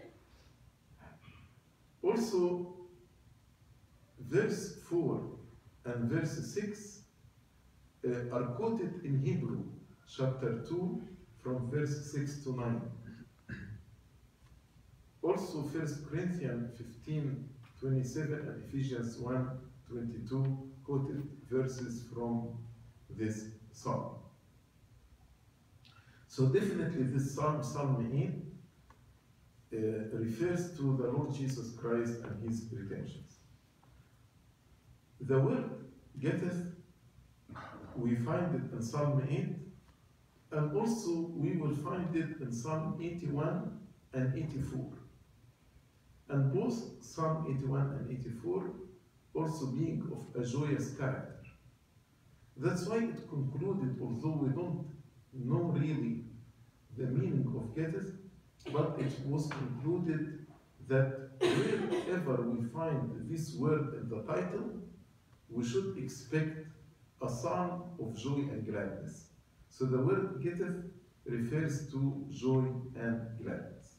Also, verse four and verse six uh, are quoted in Hebrew, chapter two, from verse six to nine. Also, First Corinthians fifteen twenty-seven and Ephesians one twenty-two quoted verses from this psalm. So definitely this psalm, Psalm eight, uh, refers to the Lord Jesus Christ and his pretensions. The word getteth, we find it in Psalm eight, and also we will find it in Psalm eighty-one and eighty-four. And both Psalm eighty-one and eighty-four also being of a joyous character. That's why it concluded, although we don't know really the meaning of getteth, but it was concluded that wherever we find this word in the title, we should expect a psalm of joy and gladness. So the word getteth refers to joy and gladness.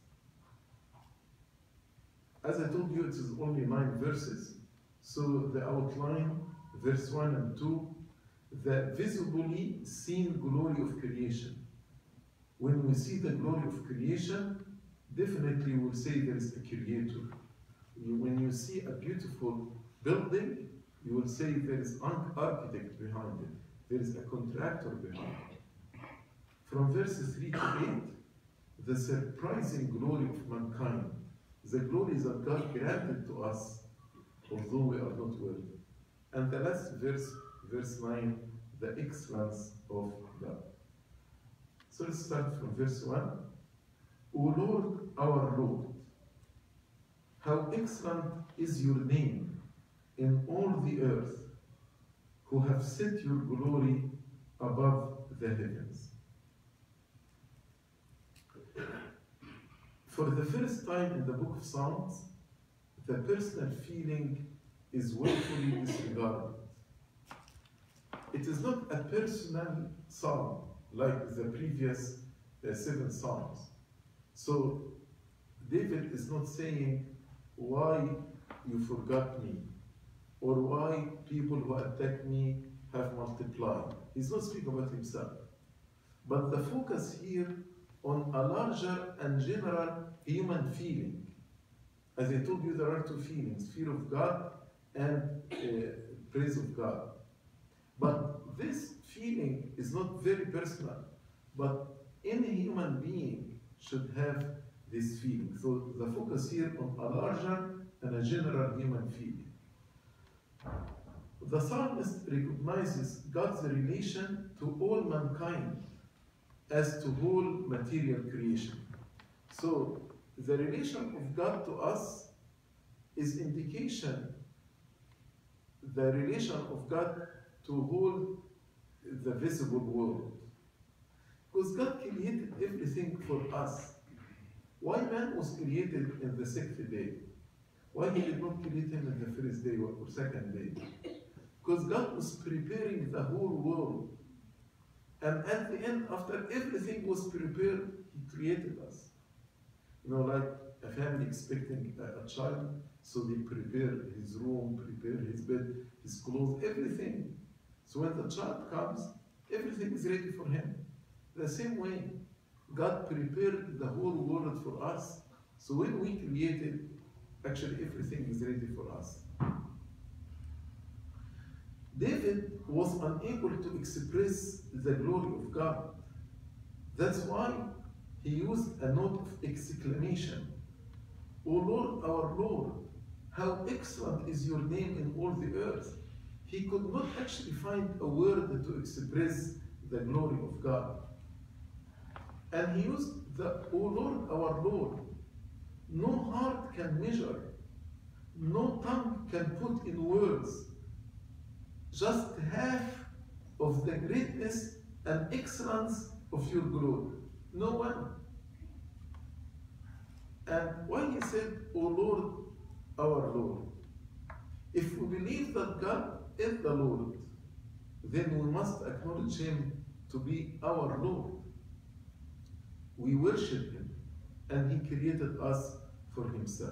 As I told you, it is only nine verses. So the outline, verse one and two, the visibly seen glory of creation. When we see the glory of creation, definitely we'll say there is a creator. When you see a beautiful building, you will say there is an architect behind it. There is a contractor behind it. From verses three to eight, the surprising glory of mankind, the glories that God granted to us, although we are not worthy. And the last verse, verse nine, the excellence of God. So let's start from verse one. O Lord, our Lord, how excellent is your name in all the earth, who have set your glory above the heavens. For the first time in the book of Psalms, the personal feeling is willfully disregarded. It is not a personal psalm like the previous uh, seven psalms. So David is not saying, why you forgot me, or why people who attack me have multiplied. He's not speaking about himself. But the focus here on a larger and general human feeling. As I told you, there are two feelings, fear of God and uh, praise of God. But this feeling is not very personal, but any human being should have this feeling. So the focus here on a larger and a general human feeling. The psalmist recognizes God's relation to all mankind as to whole material creation. So the relation of God to us is indication, the relation of God to whole the visible world. Because God created everything for us. Why man was created in the sixth day? Why he did not create him in the first day or second day? Because God was preparing the whole world. And at the end, after everything was prepared, he created us. You know, like a family expecting a, a child, so they prepare his room, prepare his bed, his clothes, everything. So when the child comes, everything is ready for him. The same way, God prepared the whole world for us. So when we created, actually everything is ready for us. David was unable to express the glory of God. That's why he used a note of exclamation. O Lord, our Lord, how excellent is your name in all the earth. He could not actually find a word to express the glory of God. And he used the, O Lord, our Lord. No heart can measure, no tongue can put in words just half of the greatness and excellence of your glory. No one. And when he said, O Lord, our Lord, if we believe that God is the Lord, then we must acknowledge him to be our Lord. We worship him, and he created us for himself.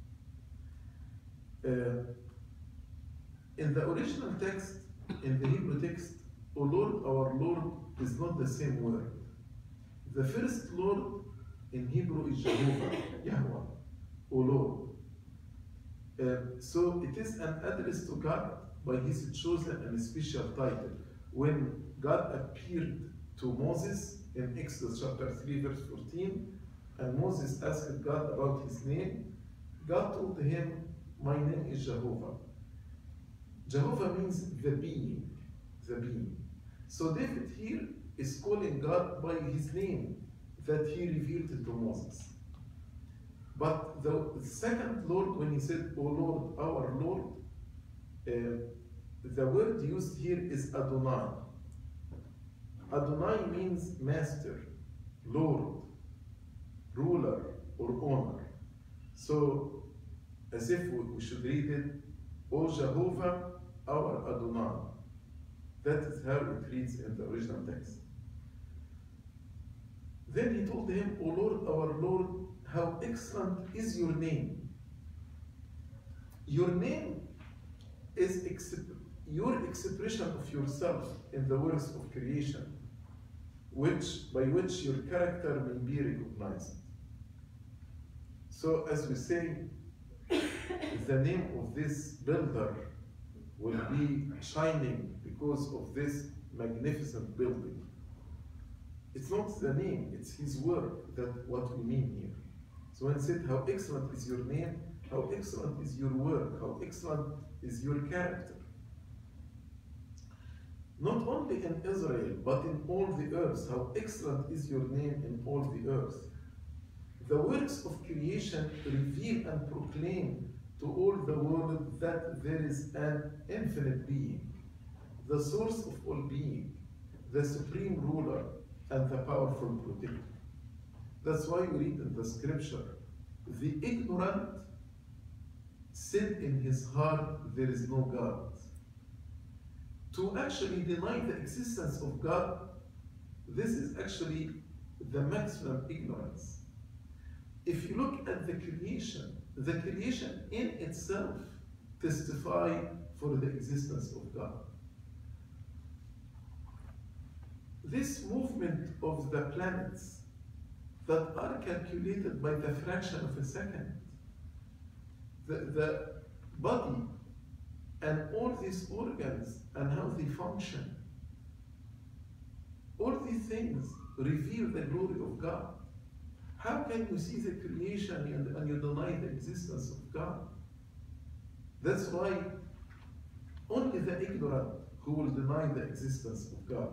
Uh, in the original text, in the Hebrew text, O Lord, our Lord is not the same word. The first Lord in Hebrew is Jehovah, Yahweh, O Lord. Uh, so it is an address to God by his chosen and special title. When God appeared to Moses in Exodus chapter three, verse fourteen, and Moses asked God about his name, God told him, my name is Jehovah. Jehovah means the being, the being. So David here is calling God by his name that he revealed to Moses. But the second Lord, when he said, O Lord, our Lord, uh, the word used here is Adonai. Adonai means master, Lord, ruler, or owner. So, as if we should read it, O Jehovah, our Adonai. That is how it reads in the original text. Then he told him, O Lord, our Lord, how excellent is your name. Your name is exp your expression of yourself in the works of creation, which by which your character may be recognized. So as we say, the name of this builder will be shining because of this magnificent building. It's not the name, it's his work, that what we mean here. So when it said, how excellent is your name, how excellent is your work, how excellent is your character. Not only in Israel, but in all the earth, how excellent is your name in all the earth. The works of creation reveal and proclaim to all the world that there is an infinite being, the source of all being, the supreme ruler, and the powerful protector. That's why we read in the scripture, the ignorant said in his heart, there is no God. To actually deny the existence of God, this is actually the maximum ignorance. If you look at the creation, the creation in itself testifies for the existence of God. This movement of the planets that are calculated by the fraction of a second, the, the body and all these organs and how they function, all these things reveal the glory of God. How can you see the creation and, and you deny the existence of God? That's why only the ignorant who will deny the existence of God.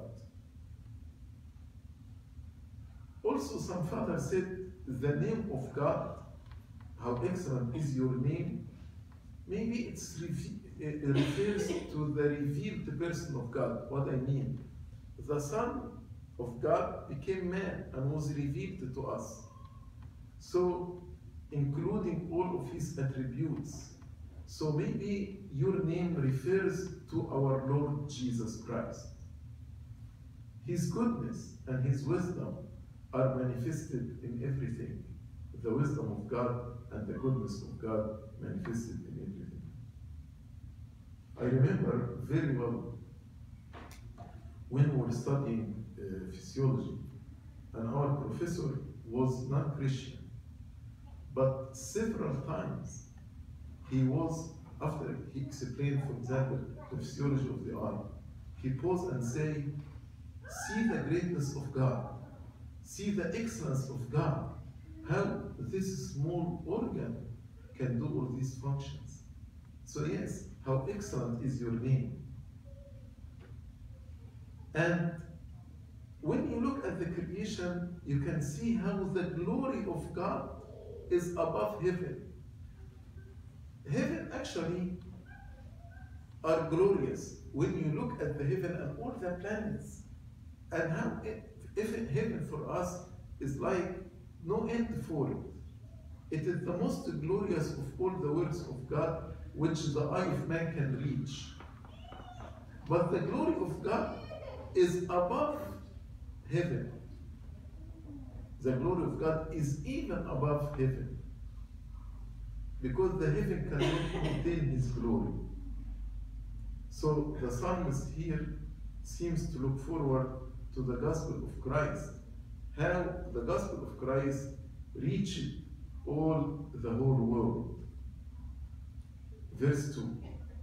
Also, some fathers said, the name of God, how excellent is your name, maybe it's it refers to the revealed person of God. What I mean, the Son of God became man and was revealed to us. So, including all of his attributes. So maybe your name refers to our Lord Jesus Christ. His goodness and his wisdom are manifested in everything. The wisdom of God and the goodness of God manifested in everything. I remember very well when we were studying uh, physiology, and our professor was non-Christian, but several times he was, after he explained, for example, the physiology of the eye, he paused and say, see the greatness of God, see the excellence of God, how this small organ can do all these functions. So yes, how excellent is your name. And when you look at the creation, you can see how the glory of God is above heaven. Heaven actually are glorious when you look at the heaven and all the planets, and how it, if heaven for us is like no end for it. It is the most glorious of all the works of God which the eye of man can reach. But the glory of God is above heaven. The glory of God is even above heaven, because the heaven cannot contain his glory. So the psalmist here seems to look forward to the gospel of Christ, how the gospel of Christ reached all the whole world. Verse two.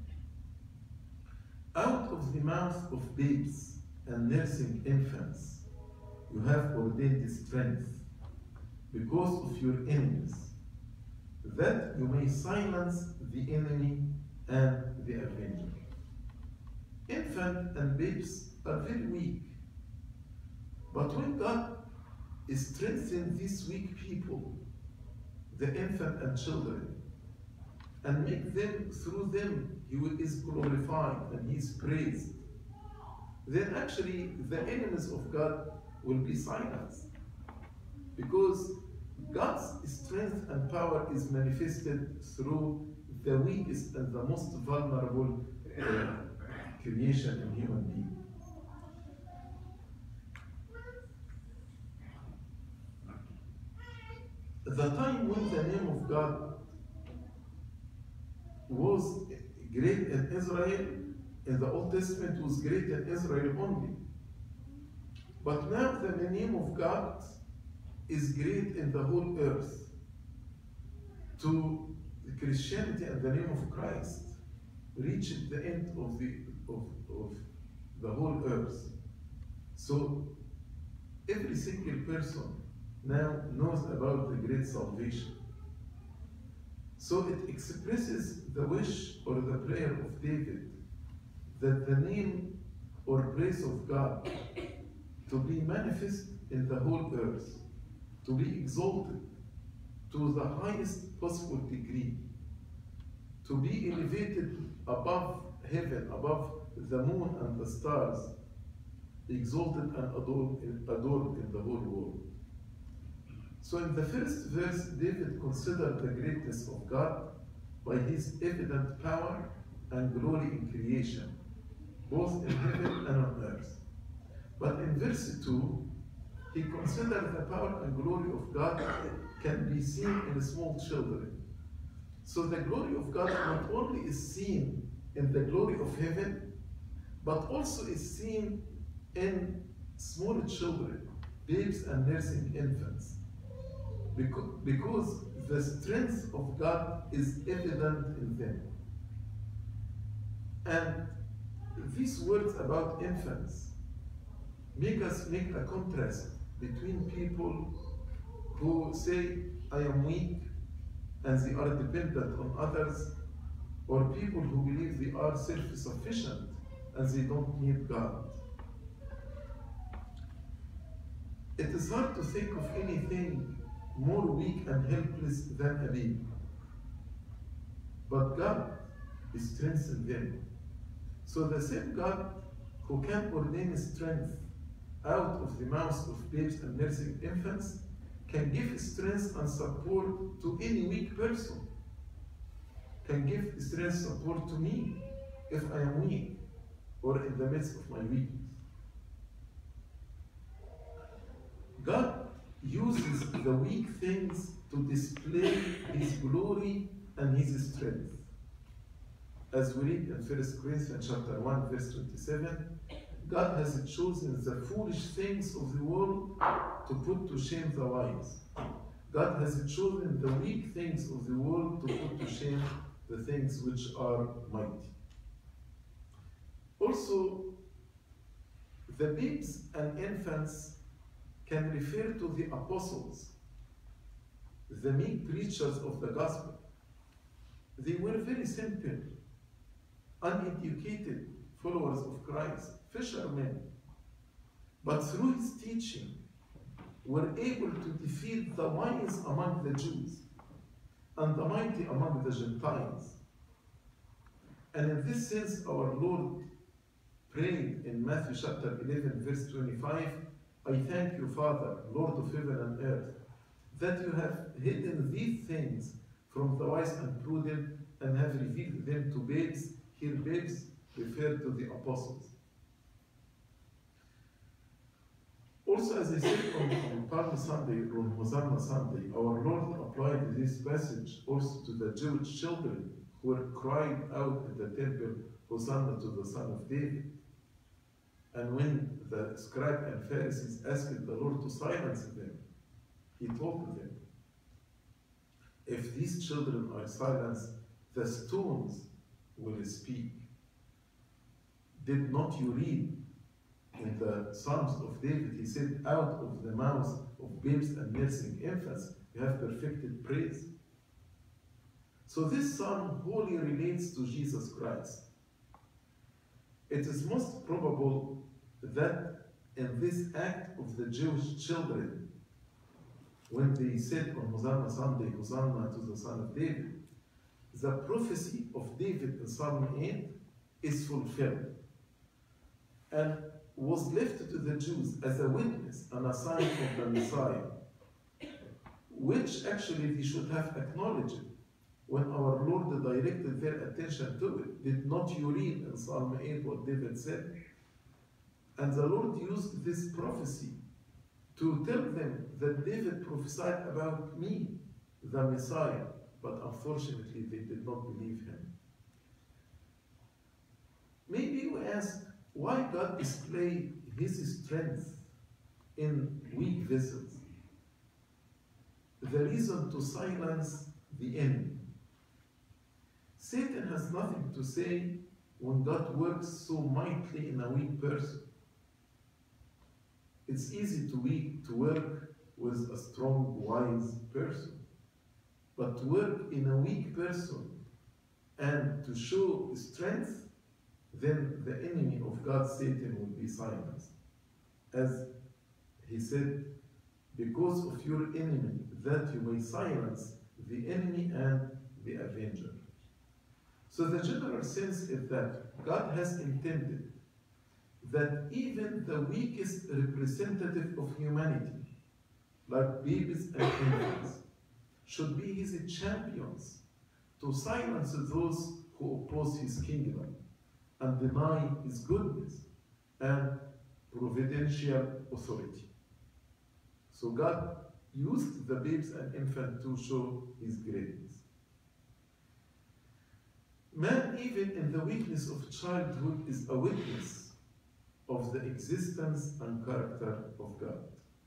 Out of the mouth of babes and nursing infants you have ordained strength because of your enemies, that you may silence the enemy and the avenger. Infant and babes are very weak, but when God strengthens these weak people, the infant and children, and make them, through them, he is glorified and he is praised, then actually the enemies of God will be silenced. Because God's strength and power is manifested through the weakest and the most vulnerable uh, creation in human being. The time when the name of God was great in Israel, in the Old Testament was great in Israel only. But now the name of God is great in the whole earth. To Christianity and the name of Christ reached the end of the, of, of the whole earth. So every single person now knows about the great salvation. So it expresses the wish or the prayer of David that the name or praise of God to be manifest in the whole earth, to be exalted to the highest possible degree, to be elevated above heaven, above the moon and the stars, exalted and adored, adored in the whole world. So in the first verse, David considered the greatness of God by his evident power and glory in creation, both in heaven and on earth. But in verse two, he considered the power and glory of God can be seen in small children. So the glory of God not only is seen in the glory of heaven, but also is seen in small children, babes and nursing infants. Because the strength of God is evident in them. And these words about infants make us make a contrast between people who say, I am weak, and they are dependent on others, or people who believe they are self-sufficient and they don't need God. It is hard to think of anything more weak and helpless than a baby. But God strengthens them. So the same God who can ordain strength out of the mouths of babes and nursing infants can give strength and support to any weak person. Can give strength and support to me if I am weak or in the midst of my weakness. God uses the weak things to display his glory and his strength. As we read in First Corinthians chapter one, verse twenty-seven, God has chosen the foolish things of the world to put to shame the wise. God has chosen the weak things of the world to put to shame the things which are mighty. Also, the babes and infants can refer to the apostles, the meek preachers of the gospel. They were very simple, uneducated followers of Christ, fishermen. but through his teaching, were able to defeat the wise among the Jews and the mighty among the Gentiles. And in this sense, our Lord prayed in Matthew chapter eleven, verse twenty-five, I thank you, Father, Lord of heaven and earth, that you have hidden these things from the wise and prudent and have revealed them to babes. Here babes refer to the apostles. Also, as I said on, on Palm Sunday, on Hosanna Sunday, our Lord applied this passage also to the Jewish children who were crying out in the temple, Hosanna to the Son of David. And when the scribes and Pharisees asked the Lord to silence them, he told them, if these children are silenced, the stones will speak. Did not you read in the Psalms of David, he said, out of the mouths of babes and nursing infants, you have perfected praise. So this psalm wholly relates to Jesus Christ. It is most probable that in this act of the Jewish children, when they said on Hosanna Sunday, Hosanna to the Son of David, the prophecy of David in Psalm eight is fulfilled and was left to the Jews as a witness and a sign of the Messiah, which actually they should have acknowledged when our Lord directed their attention to it. Did not you read in Psalm eight what David said? And the Lord used this prophecy to tell them that David prophesied about me, the Messiah, but unfortunately they did not believe him. Maybe you ask, why God displayed his strength in weak vessels? The reason to silence the enemy. Satan has nothing to say when God works so mightily in a weak person. It's easy to, weak, to work with a strong, wise person. But to work in a weak person and to show strength, then the enemy of God, Satan, will be silenced. As he said, because of your enemy, that you may silence the enemy and the avenger. So the general sense is that God has intended that even the weakest representative of humanity, like babies and infants, should be his champions to silence those who oppose his kingdom and deny his goodness and providential authority. So God used the babes and infants to show his greatness. Man, even in the weakness of childhood, is a witness of the existence and character of God.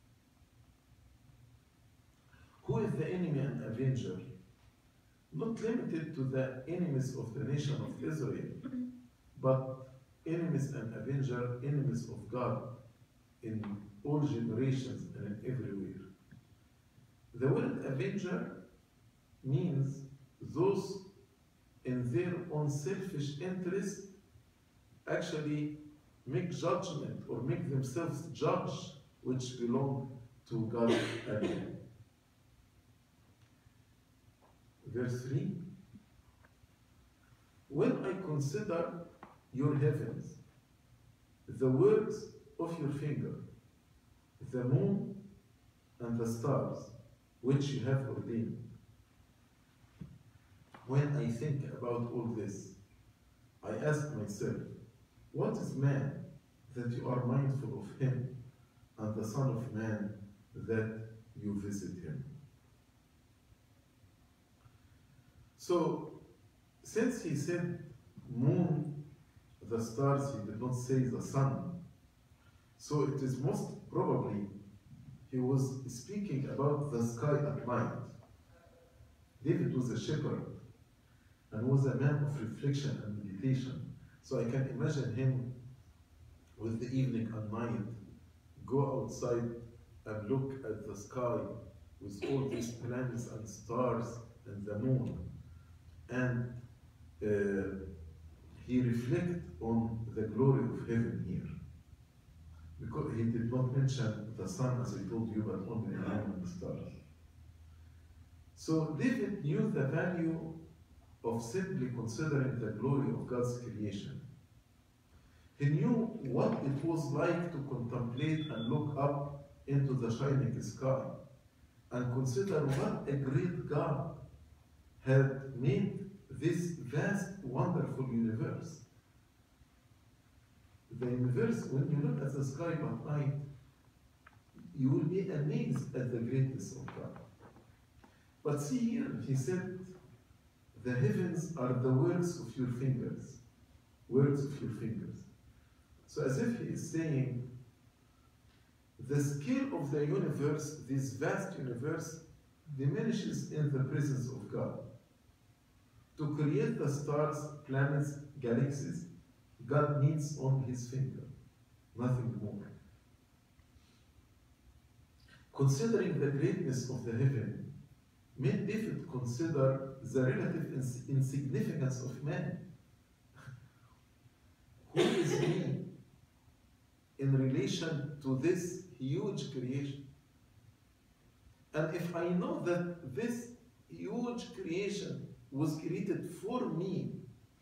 Who is the enemy and avenger? Not limited to the enemies of the nation of Israel, but enemies and avenger, enemies of God in all generations and everywhere. The word avenger means those in their own selfish interest actually make judgment or make themselves judge which belong to God alone. Verse three, when I consider your heavens, the works of your finger, the moon and the stars, which you have ordained. When I think about all this, I ask myself, what is man that you are mindful of him, and the Son of Man that you visit him? So, since he said moon, the stars, he did not say the sun. So it is most probably he was speaking about the sky at night. David was a shepherd and was a man of reflection and meditation. So I can imagine him with the evening and night, go outside and look at the sky with all these planets and stars and the moon. And uh, he reflects on the glory of heaven here. Because he did not mention the sun, as I told you, but only the moon and the stars. So David knew the value of simply considering the glory of God's creation. He knew what it was like to contemplate and look up into the shining sky and consider what a great God had made this vast, wonderful universe. The universe, when you look at the sky at night, you will be amazed at the greatness of God. But see here, he said, the heavens are the works of your fingers. Works of your fingers. So as if he is saying, the scale of the universe, this vast universe, diminishes in the presence of God. To create the stars, planets, galaxies, God needs only his finger, nothing more. Considering the greatness of the heaven, made David consider the relative ins insignificance of man. Who is me in relation to this huge creation? And if I know that this huge creation was created for me,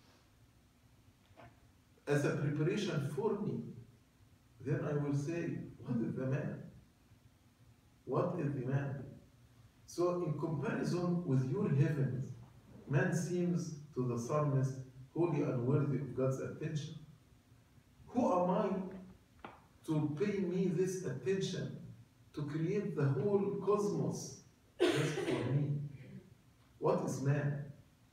as a preparation for me, then I will say, what is the man? What is the man? So in comparison with your heavens, man seems to the psalmist wholly unworthy of God's attention. Who am I to pay me this attention, to create the whole cosmos just for me? What is man?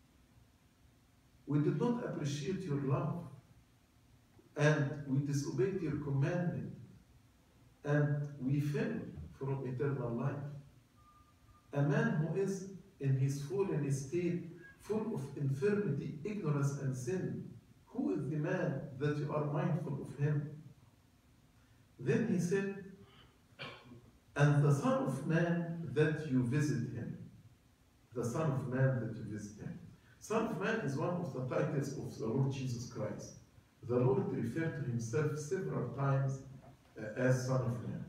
We did not appreciate your love, and we disobeyed your commandment, and we fell from eternal life. A man who is in his fallen state, full of infirmity, ignorance, and sin, who is the man that you are mindful of him? Then he said, and the Son of Man that you visit him. The Son of Man that you visit him. Son of Man is one of the titles of the Lord Jesus Christ. The Lord referred to himself several times uh, as Son of Man.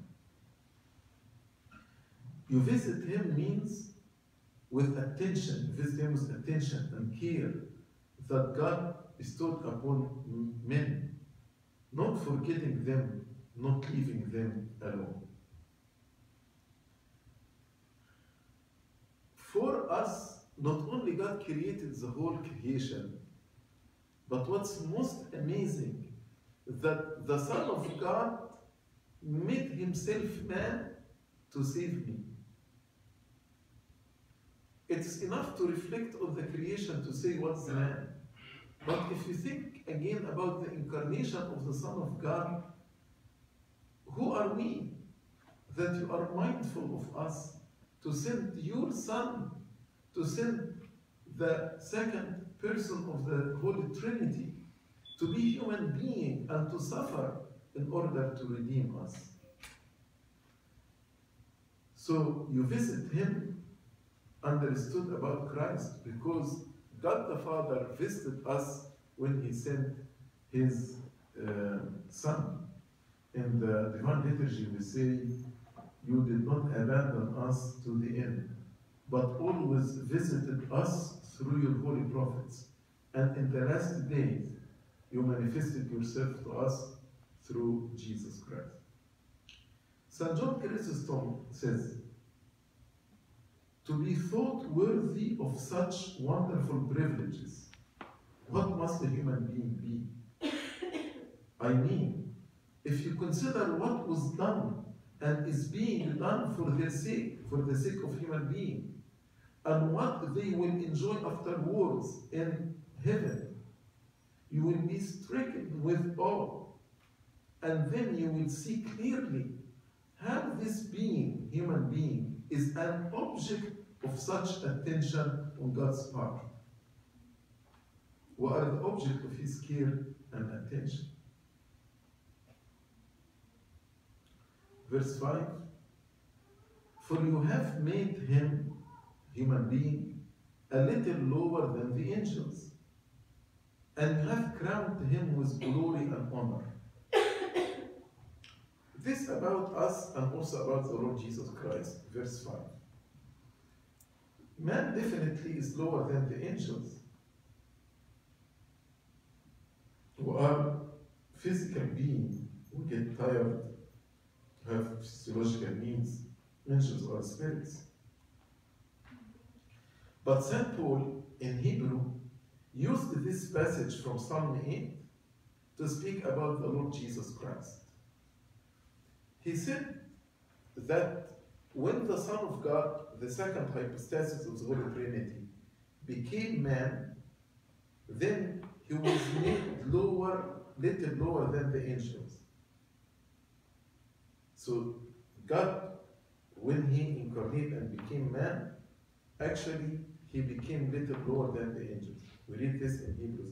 You visit him means with attention, visit him with attention and care that God bestowed upon men, not forgetting them, not leaving them alone. For us, not only God created the whole creation, but what's most amazing, that the Son of God made himself man to save me. It's enough to reflect on the creation to say what's man. But if you think again about the incarnation of the Son of God, who are we that you are mindful of us to send your Son, to send the second person of the Holy Trinity to be human being and to suffer in order to redeem us? So you visit him understood about Christ, because God the Father visited us when he sent his uh, Son. In the Divine Liturgy we say, you did not abandon us to the end, but always visited us through your holy prophets. And in the last days, you manifested yourself to us through Jesus Christ. Saint John Chrysostom says, to be thought worthy of such wonderful privileges, what must a human being be? I mean, if you consider what was done and is being done for their sake, for the sake of human being, and what they will enjoy afterwards in heaven, you will be stricken with awe, and then you will see clearly how this being, human being, is an object of such attention on God's part. What are the object of his care and attention? Verse five, for you have made him, human being, a little lower than the angels, and you have crowned him with glory and honor. This about us and also about the Lord Jesus Christ, verse five. Man definitely is lower than the angels, who are physical beings who get tired, have physiological needs. Angels are spirits. But Saint Paul in Hebrew used this passage from Psalm eight to speak about the Lord Jesus Christ. He said that when the Son of God, the second hypostasis of the Holy Trinity, became man, then he was made lower, little lower than the angels. So God, when he incarnated and became man, actually he became little lower than the angels. We read this in Hebrews.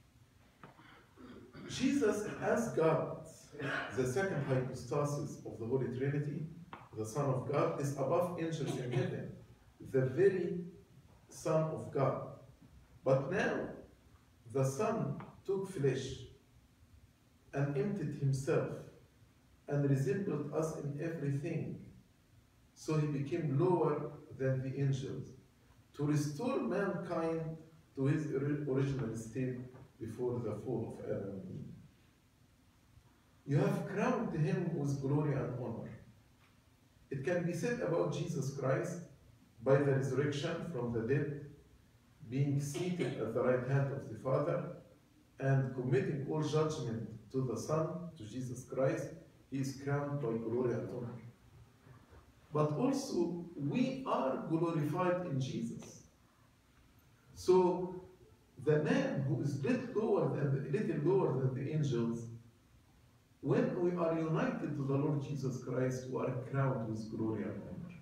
Jesus, as God, the second hypostasis of the Holy Trinity, the Son of God, is above angels in heaven, the very Son of God. But now, the Son took flesh and emptied himself and resembled us in everything. So he became lower than the angels to restore mankind to his original state before the fall of Adam and Eve. You have crowned him with glory and honor. It can be said about Jesus Christ by the resurrection from the dead, being seated at the right hand of the Father, and committing all judgment to the Son, to Jesus Christ, he is crowned by glory and honor. But also, we are glorified in Jesus. So, the man who is little lower than the, little lower than the angels, when we are united to the Lord Jesus Christ, we are crowned with glory and honor.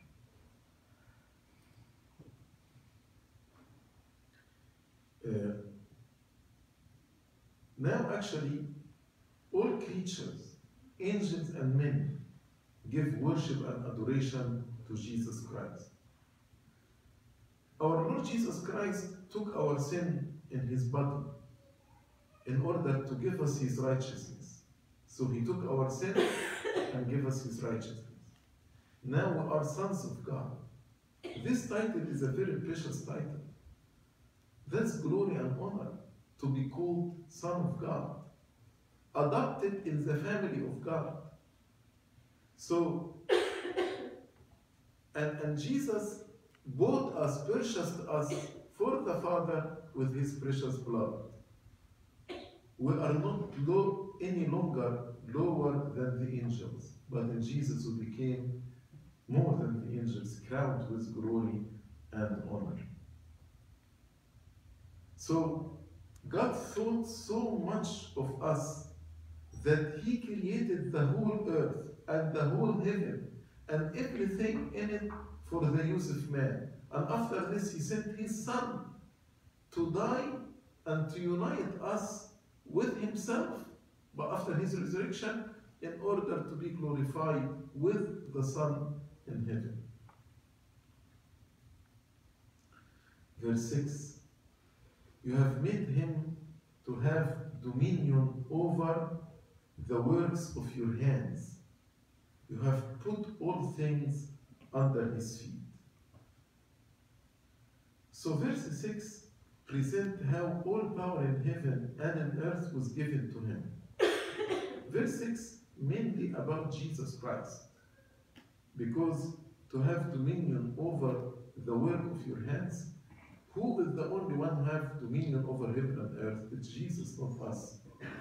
Uh, now, actually, all creatures, angels and men, give worship and adoration to Jesus Christ. Our Lord Jesus Christ took our sin in his body in order to give us his righteousness. So he took our sin and gave us his righteousness. Now we are sons of God. This title is a very precious title. That's glory and honor, to be called Son of God, adopted in the family of God. So, and, and Jesus bought us, purchased us for the Father with his precious blood. We are not low, any longer lower than the angels, but in Jesus we became more than the angels, crowned with glory and honor. So, God thought so much of us that he created the whole earth and the whole heaven and everything in it for the Youssef man. And after this, he sent his Son to die and to unite us with himself, but after his resurrection, in order to be glorified with the Son in heaven. Verse six, you have made him to have dominion over the works of your hands. You have put all things under his feet. So verse six presents how all power in heaven and in earth was given to him. Verse six mainly about Jesus Christ, because to have dominion over the work of your hands, who is the only one who has dominion over heaven and earth? It's Jesus, not us.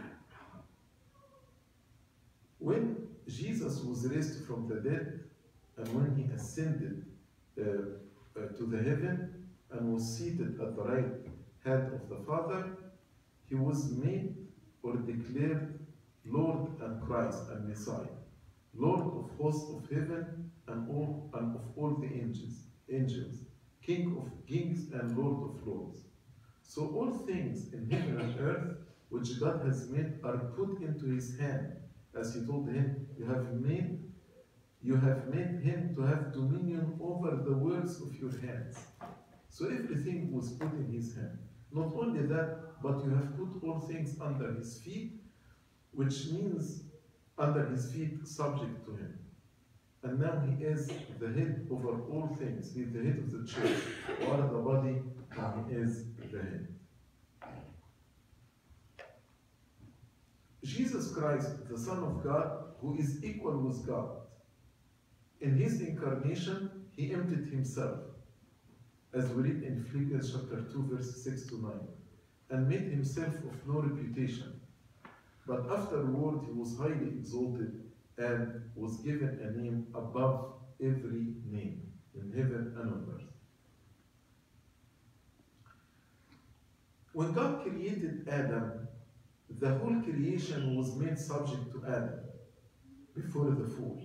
When Jesus was raised from the dead, and when he ascended uh, uh, to the heaven and was seated at the right hand of the Father, he was made or declared Lord and Christ and Messiah, Lord of hosts of heaven and, all, and of all the angels, angels, King of kings and Lord of lords. So all things in heaven and earth which God has made are put into his hand. As he told him, you have made, you have made him to have dominion over the works of your hands. So everything was put in his hand. Not only that, but you have put all things under his feet, which means under his feet, subject to him. And now he is the head over all things. He is the head of the church. We are the body, and he is the head. Jesus Christ, the Son of God, who is equal with God, in his incarnation, he emptied himself, as we read in Philippians chapter two, verse six to nine, and made himself of no reputation. But afterward he was highly exalted and was given a name above every name, in heaven and on earth. When God created Adam, the whole creation was made subject to Adam before the fall.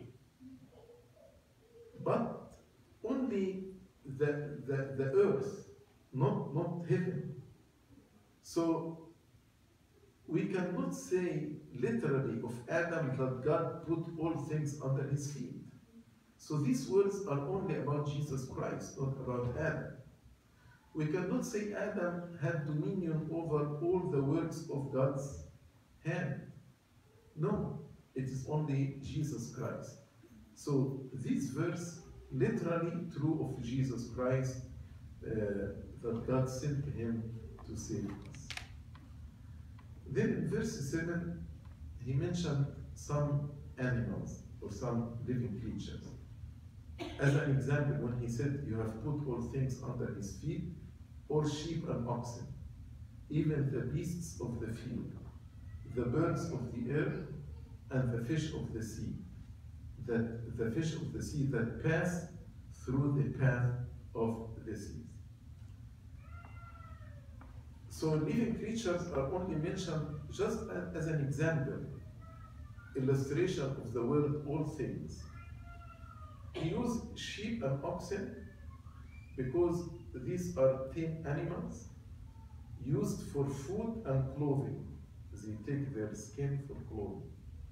But only the, the, the earth, not, not heaven. So we cannot say literally of Adam that God put all things under his feet. So these words are only about Jesus Christ, not about Adam. We cannot say Adam had dominion over all the works of God's hand. No, it is only Jesus Christ. So this verse literally true of Jesus Christ, uh, that God sent him to save us. Then in verse seven, he mentioned some animals or some living creatures. As an example, when he said, you have put all things under his feet, all sheep and oxen, even the beasts of the field, the birds of the air, and the fish of the sea, that the fish of the sea that pass through the path of the seas. So living creatures are only mentioned just as an example, illustration of the word all things. He used sheep and oxen because these are tame animals used for food and clothing. They take their skin for clothing.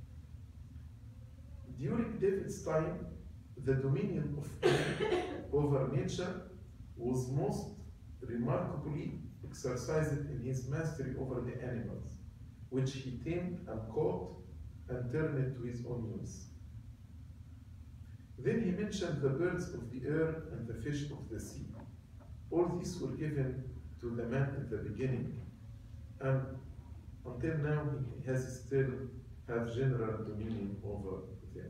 During David's time, the dominion of man over nature was most remarkably exercised in his mastery over the animals, which he tamed and caught and turned it to his own use. Then he mentioned the birds of the air and the fish of the sea. All these were given to the man at the beginning, and until now he has still have general dominion over them.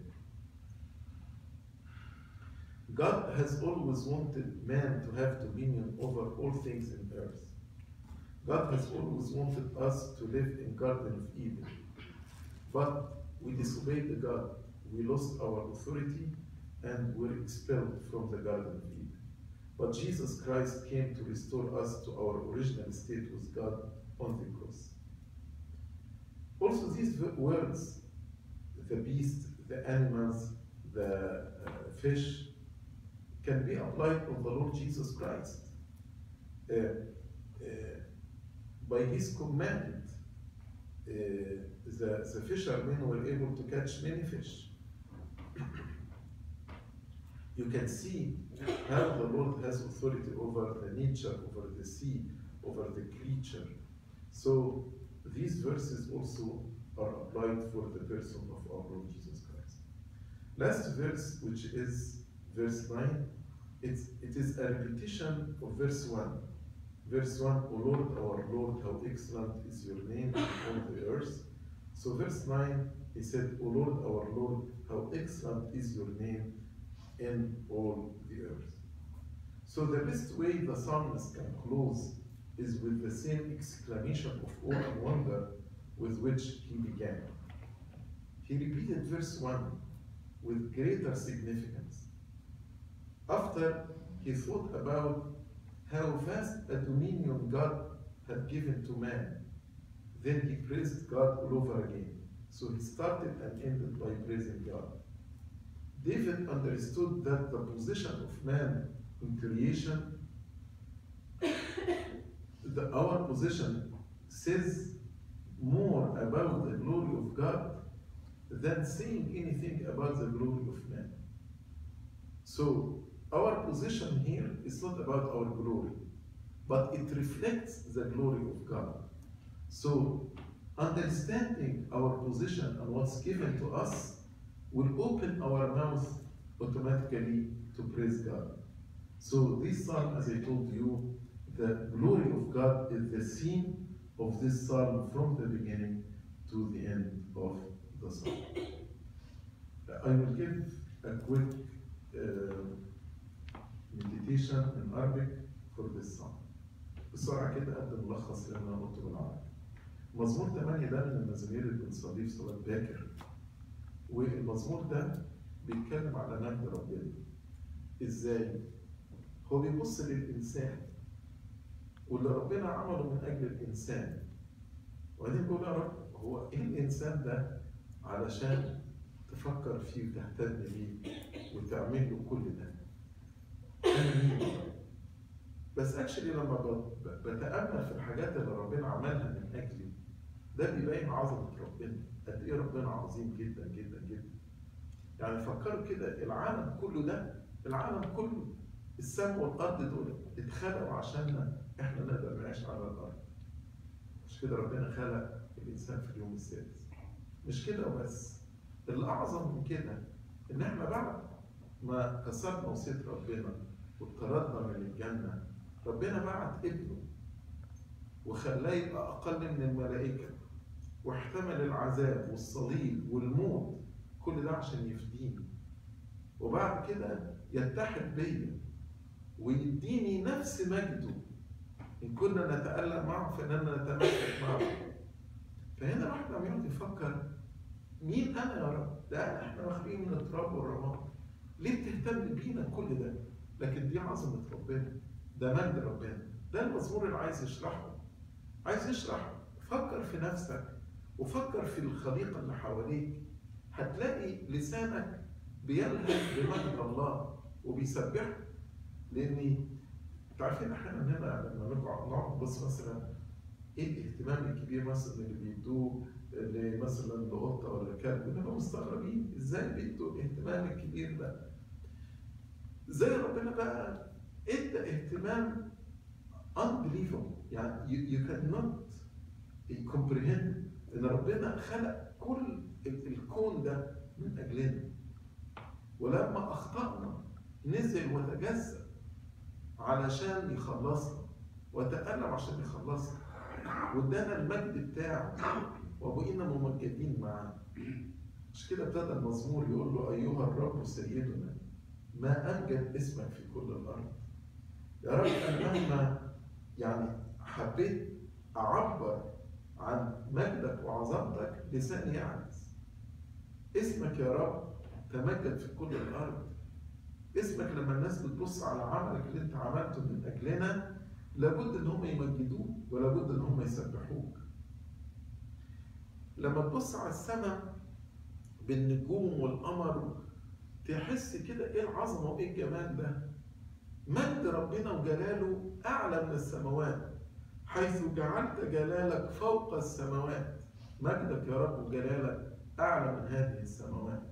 God has always wanted man to have dominion over all things in earth. God has always wanted us to live in Garden of Eden. But we disobeyed the God. We lost our authority and were expelled from the Garden of Eden. But Jesus Christ came to restore us to our original state with God on the cross. Also, these words, the beast, the animals, the uh, fish, can be applied on the Lord Jesus Christ. Uh, uh, by his command, uh, the, the fishermen were able to catch many fish. You can see how the Lord has authority over the nature, over the sea, over the creature. So these verses also are applied for the person of our Lord Jesus Christ. Last verse, which is verse nine, it's, it is a repetition of verse one. Verse one, O Lord, our Lord, how excellent is your name in all the earth. So verse nine, he said, O Lord, our Lord, how excellent is your name in all the earth. So the best way the psalmist can close is with the same exclamation of awe and wonder with which he began. He repeated verse one with greater significance. After he thought about how vast a dominion God had given to man, then he praised God all over again. So he started and ended by praising God. David understood that the position of man in creation, the, our position says more about the glory of God than saying anything about the glory of man. So our position here is not about our glory, but it reflects the glory of God. So understanding our position and what's given to us will open our mouth automatically to praise God. So this psalm, as I told you, the glory of God is the theme of this psalm from the beginning to the end of the psalm. I will give a quick uh, meditation in Arabic for this psalm. بسرعة كده أقدم ملخص اللي أنا قلته بالعربي. مزمور ثمانية ده من المزامير اللي بنصليه في صلاة باكر. والمزمور ده بيتكلم على مجد ربنا. إزاي؟ هو بيبص للإنسان واللي ربنا عمله من أجل الإنسان. وبعدين بيقول يا رب هو إيه الإنسان ده علشان تفكر فيه وتهتم بيه وتعمل له كل ده؟ أنا مين؟ بس اكشلي لما بتامل في الحاجات اللي ربنا عملها من اجلي ده بيبين عظمه ربنا، قد ايه ربنا عظيم جدا جدا جدا. يعني فكروا كده العالم كله ده، العالم كله السماء والارض دول اتخلقوا عشاننا احنا نقدر نعيش على الارض. مش كده ربنا خلق الانسان في اليوم السادس. مش كده وبس، اللي اعظم من كده ان احنا بعد ما كسرنا وصيه ربنا واتطردنا من الجنه، ربنا بعت ابنه وخلاه يبقى أقل من الملائكة واحتمل العذاب والصليب والموت، كل ده عشان يفديني. وبعد كده يتحد بيا ويديني نفس مجده. إن كنا نتألم معه فإننا نتمسك معه. فهنا الواحد عم يقعد يفكر مين أنا يا رب؟ ده أنا إحنا مخلوقين من التراب والرماد. ليه بتهتم بينا كل ده؟ لكن دي عظمة ربنا. ده مجد ربنا. ده المزمور اللي عايز يشرحه. عايز يشرح فكر في نفسك وفكر في الخليقة اللي حواليك. هتلاقي لسانك بيلهج بمجد الله وبيسبحه. لأني تعرفين احيانا هنا لما نقعد نقعد بص مثلا ايه الاهتمام الكبير مثلا اللي بيدوه مثلا لقطة ولا كلب، بنبقى مستغربين ازاي بيدوا الاهتمام الكبير ده. زي ربنا بقى ادى اهتمام unbelievable، يعني you, you cannot comprehend ان ربنا خلق كل الكون ده من اجلنا. ولما اخطأنا نزل وتجسد علشان يخلصنا وتألم عشان يخلصنا وادانا المجد بتاعه وبقينا ممجدين معاه. مش كده ابتدى المزمور يقول له ايها الرب سيدنا ما امجد اسمك في كل الارض. يا رب انا مهما يعني حبيت اعبر عن مجدك وعظمتك لساني يعجز. اسمك يا رب تمجد في كل الارض. اسمك لما الناس بتبص على عملك اللي انت عملته من اجلنا لابد ان هم يمجدوك ولابد ان هم يسبحوك. لما تبص على السماء بالنجوم والقمر تحس كده ايه العظمه وايه الجمال ده. مجد ربنا وجلاله اعلى من السماوات، حيث جعلت جلالك فوق السماوات. مجدك يا رب وجلالك اعلى من هذه السماوات.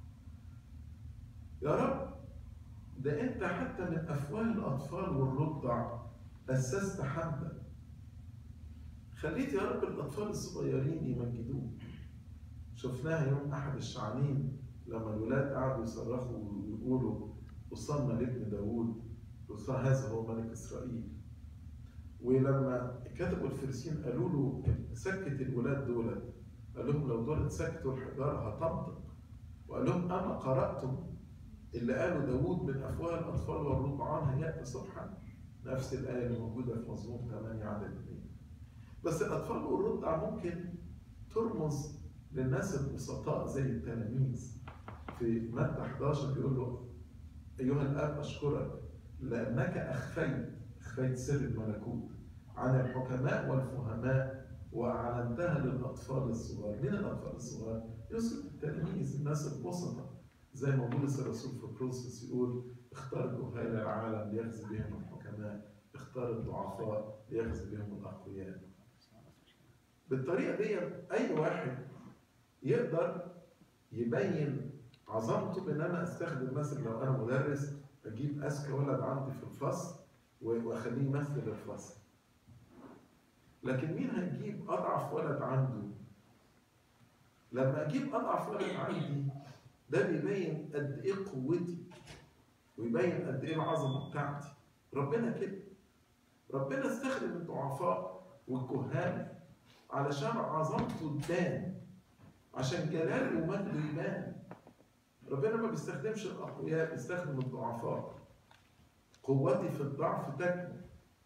يا رب ده انت حتى من افواه الاطفال والرضع اسست حمدا. خليت يا رب الاطفال الصغيرين يمجدوك. شفناها يوم احد الشعانين لما الولاد قعدوا يصرخوا ويقولوا وصلنا لابن داوود هذا هو ملك اسرائيل. ولما كتبوا الفريسيين قالوا له سكت الولاد دول، قال لهم لو دول سكتوا الحجاره هتنطق. وقال لهم اما قراتم اللي قالوا داوود من افواه الاطفال والرضعان هيأتي صبحا. نفس الايه اللي موجوده في مزمور ثمانية عدد اثنين. بس الاطفال والرضع ممكن ترمز للناس البسطاء زي التلاميذ. في متى احد عشر بيقول له ايها الاب اشكرك لانك اخفيت اخفيت سر الملكوت عن الحكماء والفهماء واعلنتها للاطفال الصغار. مين الاطفال الصغار؟ يوسف التلاميذ، الناس البسطاء. زي ما بولس الرسول في بروسس يقول اختار جهال العالم ليخزي بهم الحكماء، اختار الضعفاء ليخزي بهم الاقوياء. بالطريقه دي اي واحد يقدر يبين عظمته بان انا استخدم مثلا لو انا مدرس اجيب اذكى ولد عندي في الفصل واخليه يمثل الفصل. لكن مين هيجيب أضعف ولد عنده؟ لما أجيب أضعف ولد عندي ده بيبين قد إيه قوتي ويبين قد إيه العظمة بتاعتي. ربنا كده، ربنا استخدم الضعفاء والكهان علشان عظمته تبان، عشان جلاله ومجده يبان. ربنا ما بيستخدمش الأقوياء، بيستخدم الضعفاء. قوتي في الضعف تكمن.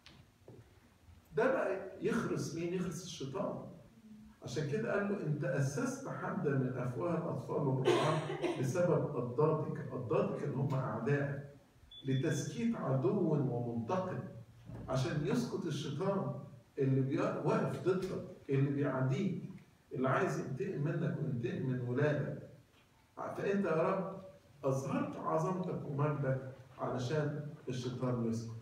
ده بقى يخرس مين؟ يخرس الشيطان. عشان كده قال له انت اسست حمدا من افواه الاطفال والرضعان بسبب اضدادك، اضدادك اللي هم اعدائك، لتسكيت عدو ومنتقم، عشان يسكت الشيطان اللي واقف ضدك، اللي بيعاديك، اللي عايز ينتقم منك وينتقم من ولادك. فانت يا رب اظهرت عظمتك ومجدك علشان الشيطان يسكت.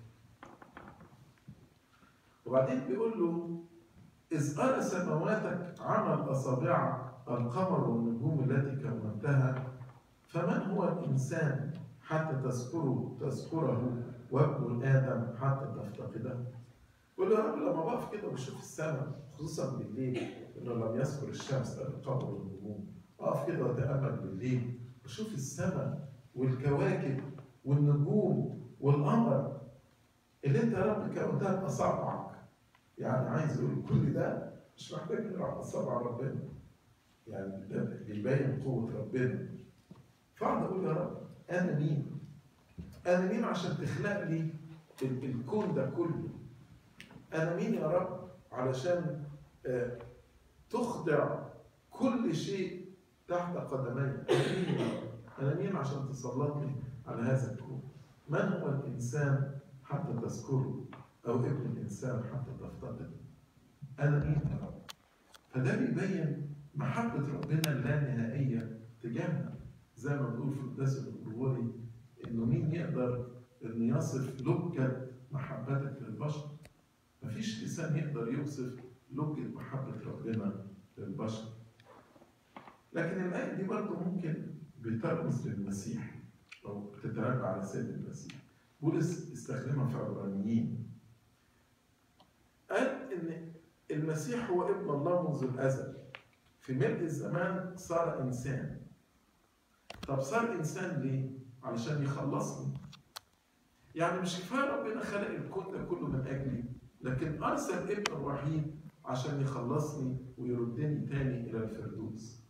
وبعدين بيقول له إذ أرى سماواتك عمل أصابع القمر والنجوم التي كونتها، فمن هو الإنسان حتى تذكره تذكره وابن آدم حتى تفتقده؟ يقول له يا رب لما بقف كده وبشوف السماء خصوصا بالليل، إنه لم يذكر الشمس القمر والنجوم، أقف كده وأتأمل بالليل وأشوف السماء والكواكب والنجوم والقمر اللي أنت يا رب كونتها بأصابعك. يعني عايز يقول كل ده مش محتاج نلعب أصابع ربنا، يعني ده بيبين قوة ربنا. فأقعد أقول يا رب أنا مين؟ أنا مين عشان تخلق لي الكون ده كله؟ أنا مين يا رب علشان آه تخضع كل شيء تحت قدمي؟ أنا مين يا رب؟ أنا مين عشان تسلطني على هذا الكون؟ من هو الإنسان حتى تذكره؟ أو ابن الإنسان حتى تفتقد؟ أنا مين يا رب؟ فده بيبين محبة ربنا اللانهائية تجاهنا، زي ما بنقول في القداس الغرغوري إنه مين يقدر إنه يصف لجة محبتك للبشر؟ مفيش لسان يقدر يوصف لجة محبة ربنا للبشر. لكن الآية دي برضه ممكن بترمز للمسيح أو بتترجع على سيد المسيح. بولس استخدمها في عبرانيين. قال إن المسيح هو ابن الله منذ الأزل، في ملء الزمان صار إنسان. طب صار إنسان ليه؟ علشان يخلصني. يعني مش كفاية ربنا خلق الكون ده كله من أجلي، لكن أرسل ابنه الوحيد عشان يخلصني ويردني تاني إلى الفردوس.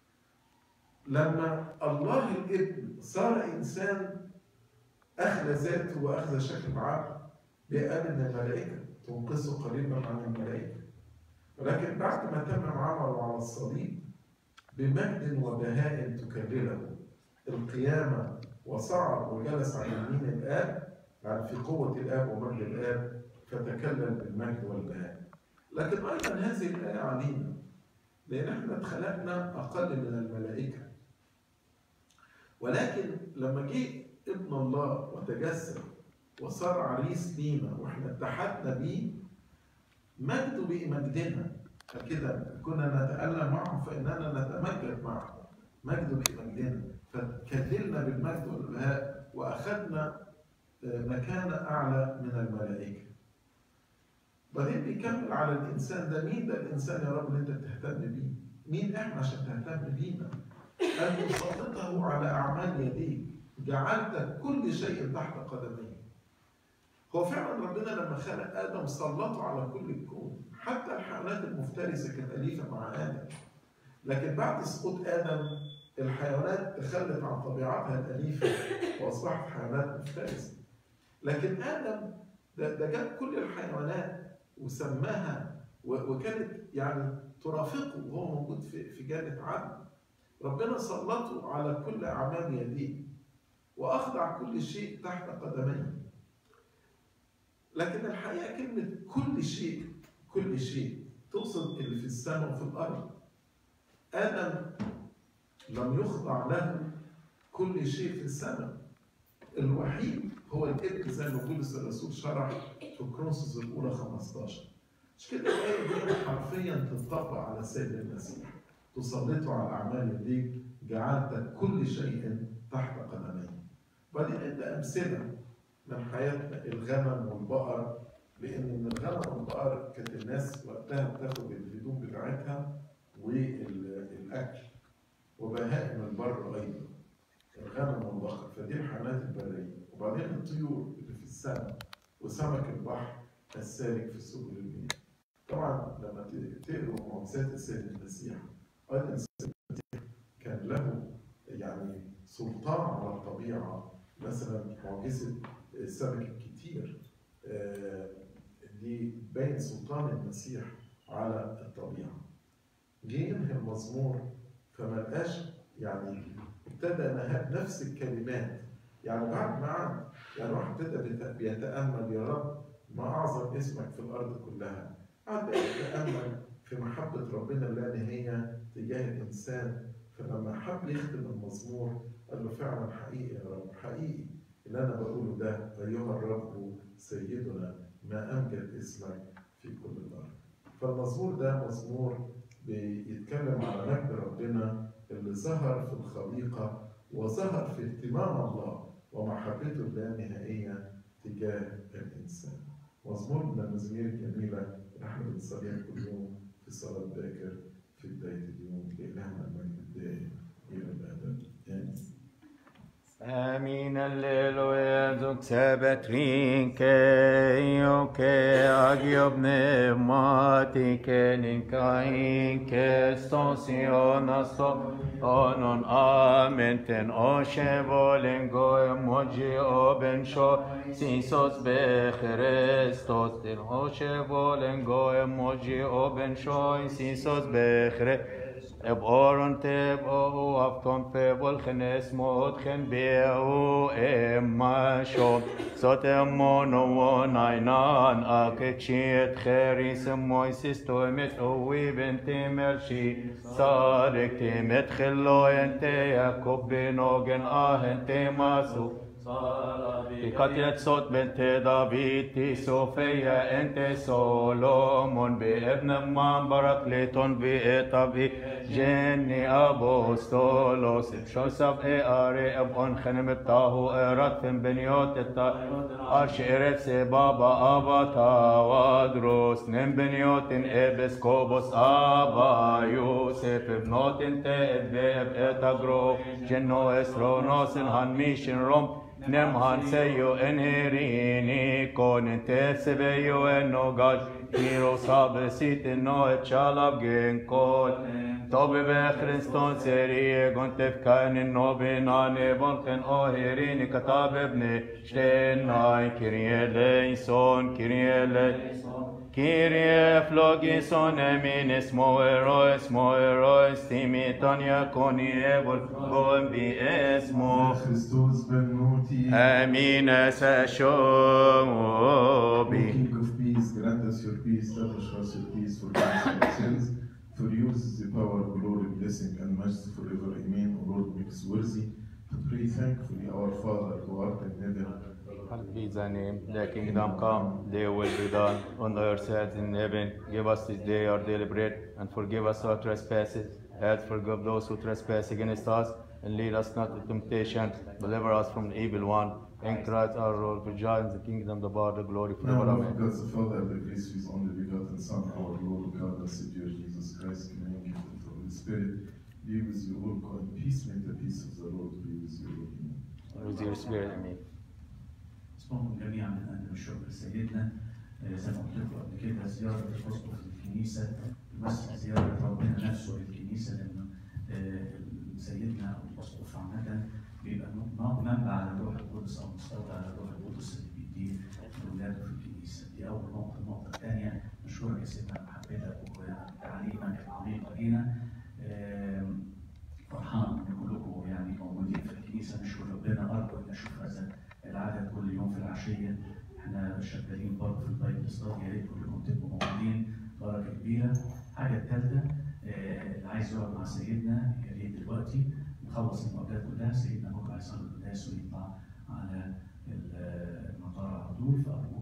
لما الله الابن صار إنسان أخلى ذاته وأخذ شكل عبد، بقال إن الملائكة تنقصه قريبا عن الملائكة، ولكن بعد ما تمم عمله على الصليب بمجد وبهاء تكلله القيامة وصعد وجلس على يمين الآب، يعني في قوة الآب ومجد الآب، فتكلل بالمجد والبهاء. لكن أيضا هذه الآية علينا، لأن احنا اتخلقنا أقل من الملائكة، ولكن لما جه ابن الله وتجسد وصار عريس لينا واحنا اتحدنا بيه، مجده بقي مجدنا، فكده كنا نتألم معه فإننا نتمجد معه، مجده بقي مجدنا، فكللنا بالمجد والبهاء وأخذنا مكانة أعلى من الملائكة. بعدين بيكمل على الإنسان ده. مين ده الإنسان يا رب اللي أنت بتهتم بيه؟ مين إحنا عشان تهتم بينا؟ أن تسلطه على أعمال يديك، جعلت كل شيء تحت قدميه. هو فعلا ربنا لما خلق آدم سلطه على كل الكون، حتى الحيوانات المفترسة كانت أليفة مع آدم، لكن بعد سقوط آدم الحيوانات تخلت عن طبيعتها الأليفة وأصبحت حيوانات مفترسة. لكن آدم ده, ده جاب كل الحيوانات وسماها، وكانت يعني ترافقه وهو موجود في في جنة عدن. ربنا سلطه على كل أعمال يديه وأخضع كل شيء تحت قدميه. لكن الحقيقة كلمة كل شيء كل شيء تقصد اللي في السماء وفي الأرض. آدم لم يخضع له كل شيء في السماء، الوحيد هو الابن زي ما بولس الرسول شرح في كورنثوس الأولى خمستاشر. مش كده الآية دي حرفيا تنطبق على السيد المسيح، تسلطه على أعمال يديك، جعلت كل شيء تحت قدميه. بعدين أنت أمثلة من حياتنا، الغنم والبقر لأن من الغنم والبقر كانت الناس وقتها بتاخد الهدوم بتاعتها والأكل، وبهائم البر أيضا الغنم والبقر، فدي الحيوانات البرية. وبعدين الطيور اللي في السماء وسمك البحر السالك في سبل المياه. طبعا لما تقروا معجزات السيد المسيح، أيضا السيد المسيح كان له يعني سلطان على الطبيعة. مثلا معجزة السمك الكتير دي باين سلطان المسيح على الطبيعة. جه ينهي المزمور فما لقاش يعني ابتدى نهى نفس الكلمات، يعني بعد ما قعد يعني واحد ابتدى بيتأمل يا رب ما أعظم اسمك في الأرض كلها، قعد يتأمل في محبة ربنا اللانهية تجاه الإنسان. فلما حب يختم المزمور قال له فعلا حقيقي يا رب، حقيقي اللي أنا بقوله ده أيها الرب سيدنا ما أمجد اسمك في كل الأرض. فالمزمور ده مزمور بيتكلم على مجد ربنا اللي ظهر في الخليقة وظهر في اهتمام الله ومحبته اللانهائية تجاه الإنسان. مزمور من المزامير الجميلة اللي احنا بنصليها كل يوم في صلاة باكر في بداية اليوم. لإلهنا المجد الدائم إلى الأبد آمين. Amin alleluia zuk sabatrin ke io ke agiob pneumati ke ninkain ke stosion aso onon amenten o shevolen goem moji oben sho sisos be Christos den o shevolen goem moji oben sho sisos be Christos اب اورن تب او افتون فبول خنس مود خن بيو اما شو صوت مونو وناينان اكتشيت خيريس مويسيس تومت اوي بنت مرشي صارك تمت خلو انت ياكوب بنوغن اه انت ماسو بقتلة صوت بنت دافيد صوفيا انت سولومون بابن من بركليتون بإطبي جني أبوستولوس بشوسف اي اري ابقون خنم بتاهو ارتفن بنيوت التا اشيرت سبابا ابا تاوادروس نم بنيوتن ابسكوبوس ابا يوسف بنوتن تأبب اتاغرو جنو اسرونوسن هنميشن روم نمهان سيو انهيريني كون تسبيو انوغاج كيرو صاب سيت نو اتشالاب جنكول توبي بخريستون سيري كنت فكان النو بيناني بلخن اوهيريني كتاب ابني شتناي كيريه ليسون كيريه ليسون كيريه فلوغيسون امين اسمو ايرو اسمو ايرو استيميتان يكوني ابل قوم باسمو Christus benoti. امين ساشوبي. King of peace, grant us your peace, establish us your peace, forgive us our sins, for yours is the power, glory, blessing, and majesty forever. Amen. O Lord, make us worthy to pray thankfully, our Father who art in heaven. Hallowed be thy name, thy kingdom come, thy will be done, on earth as in heaven. Give us this day our daily bread, and forgive us our trespasses, as forgive those who trespass against us, and lead us not into temptation, deliver us from the evil one. In Christ our Lord, for thine is the kingdom, the power, the glory Now, forever. love Amen. God the Father, the grace of His only begotten Son, our Lord, God and Savior Jesus Christ, communion gift of the Holy Spirit, be with you all. Go in peace, may the peace of the Lord be with you all. Amen. With your spirit, amen. اسمعكم جميعا من قلب الشكر لسيدنا. زي ما قلت لكم قبل كده زياره الاسقف للكنيسه تمثل زياره ربنا نفسه للكنيسه، لان سيدنا او الاسقف عامه بيبقى منبع للروح القدس او مستودع للروح القدس اللي بيديه لاولاده في الكنيسه. دي اول نقطه. النقطه الثانيه مشكورك يا سيدنا على محبتك وتعليمك العميق لينا. فرحان ان كلكم يعني موجودين في الكنيسه. نشكر ربنا. ارجو ان اشوف هذا العدد كل يوم في العشيه. احنا شغالين برضه في البايبل ستادي، يا ريت كلكم تبقوا موجودين. بركه كبيره. الحاجه الثالثه اللي عايز يقعد مع سيدنا يا ريت دلوقتي نخلص المقابلات كلها. سيدنا بكره هيصلي القداس ويطلع على المطار على طول، فارجو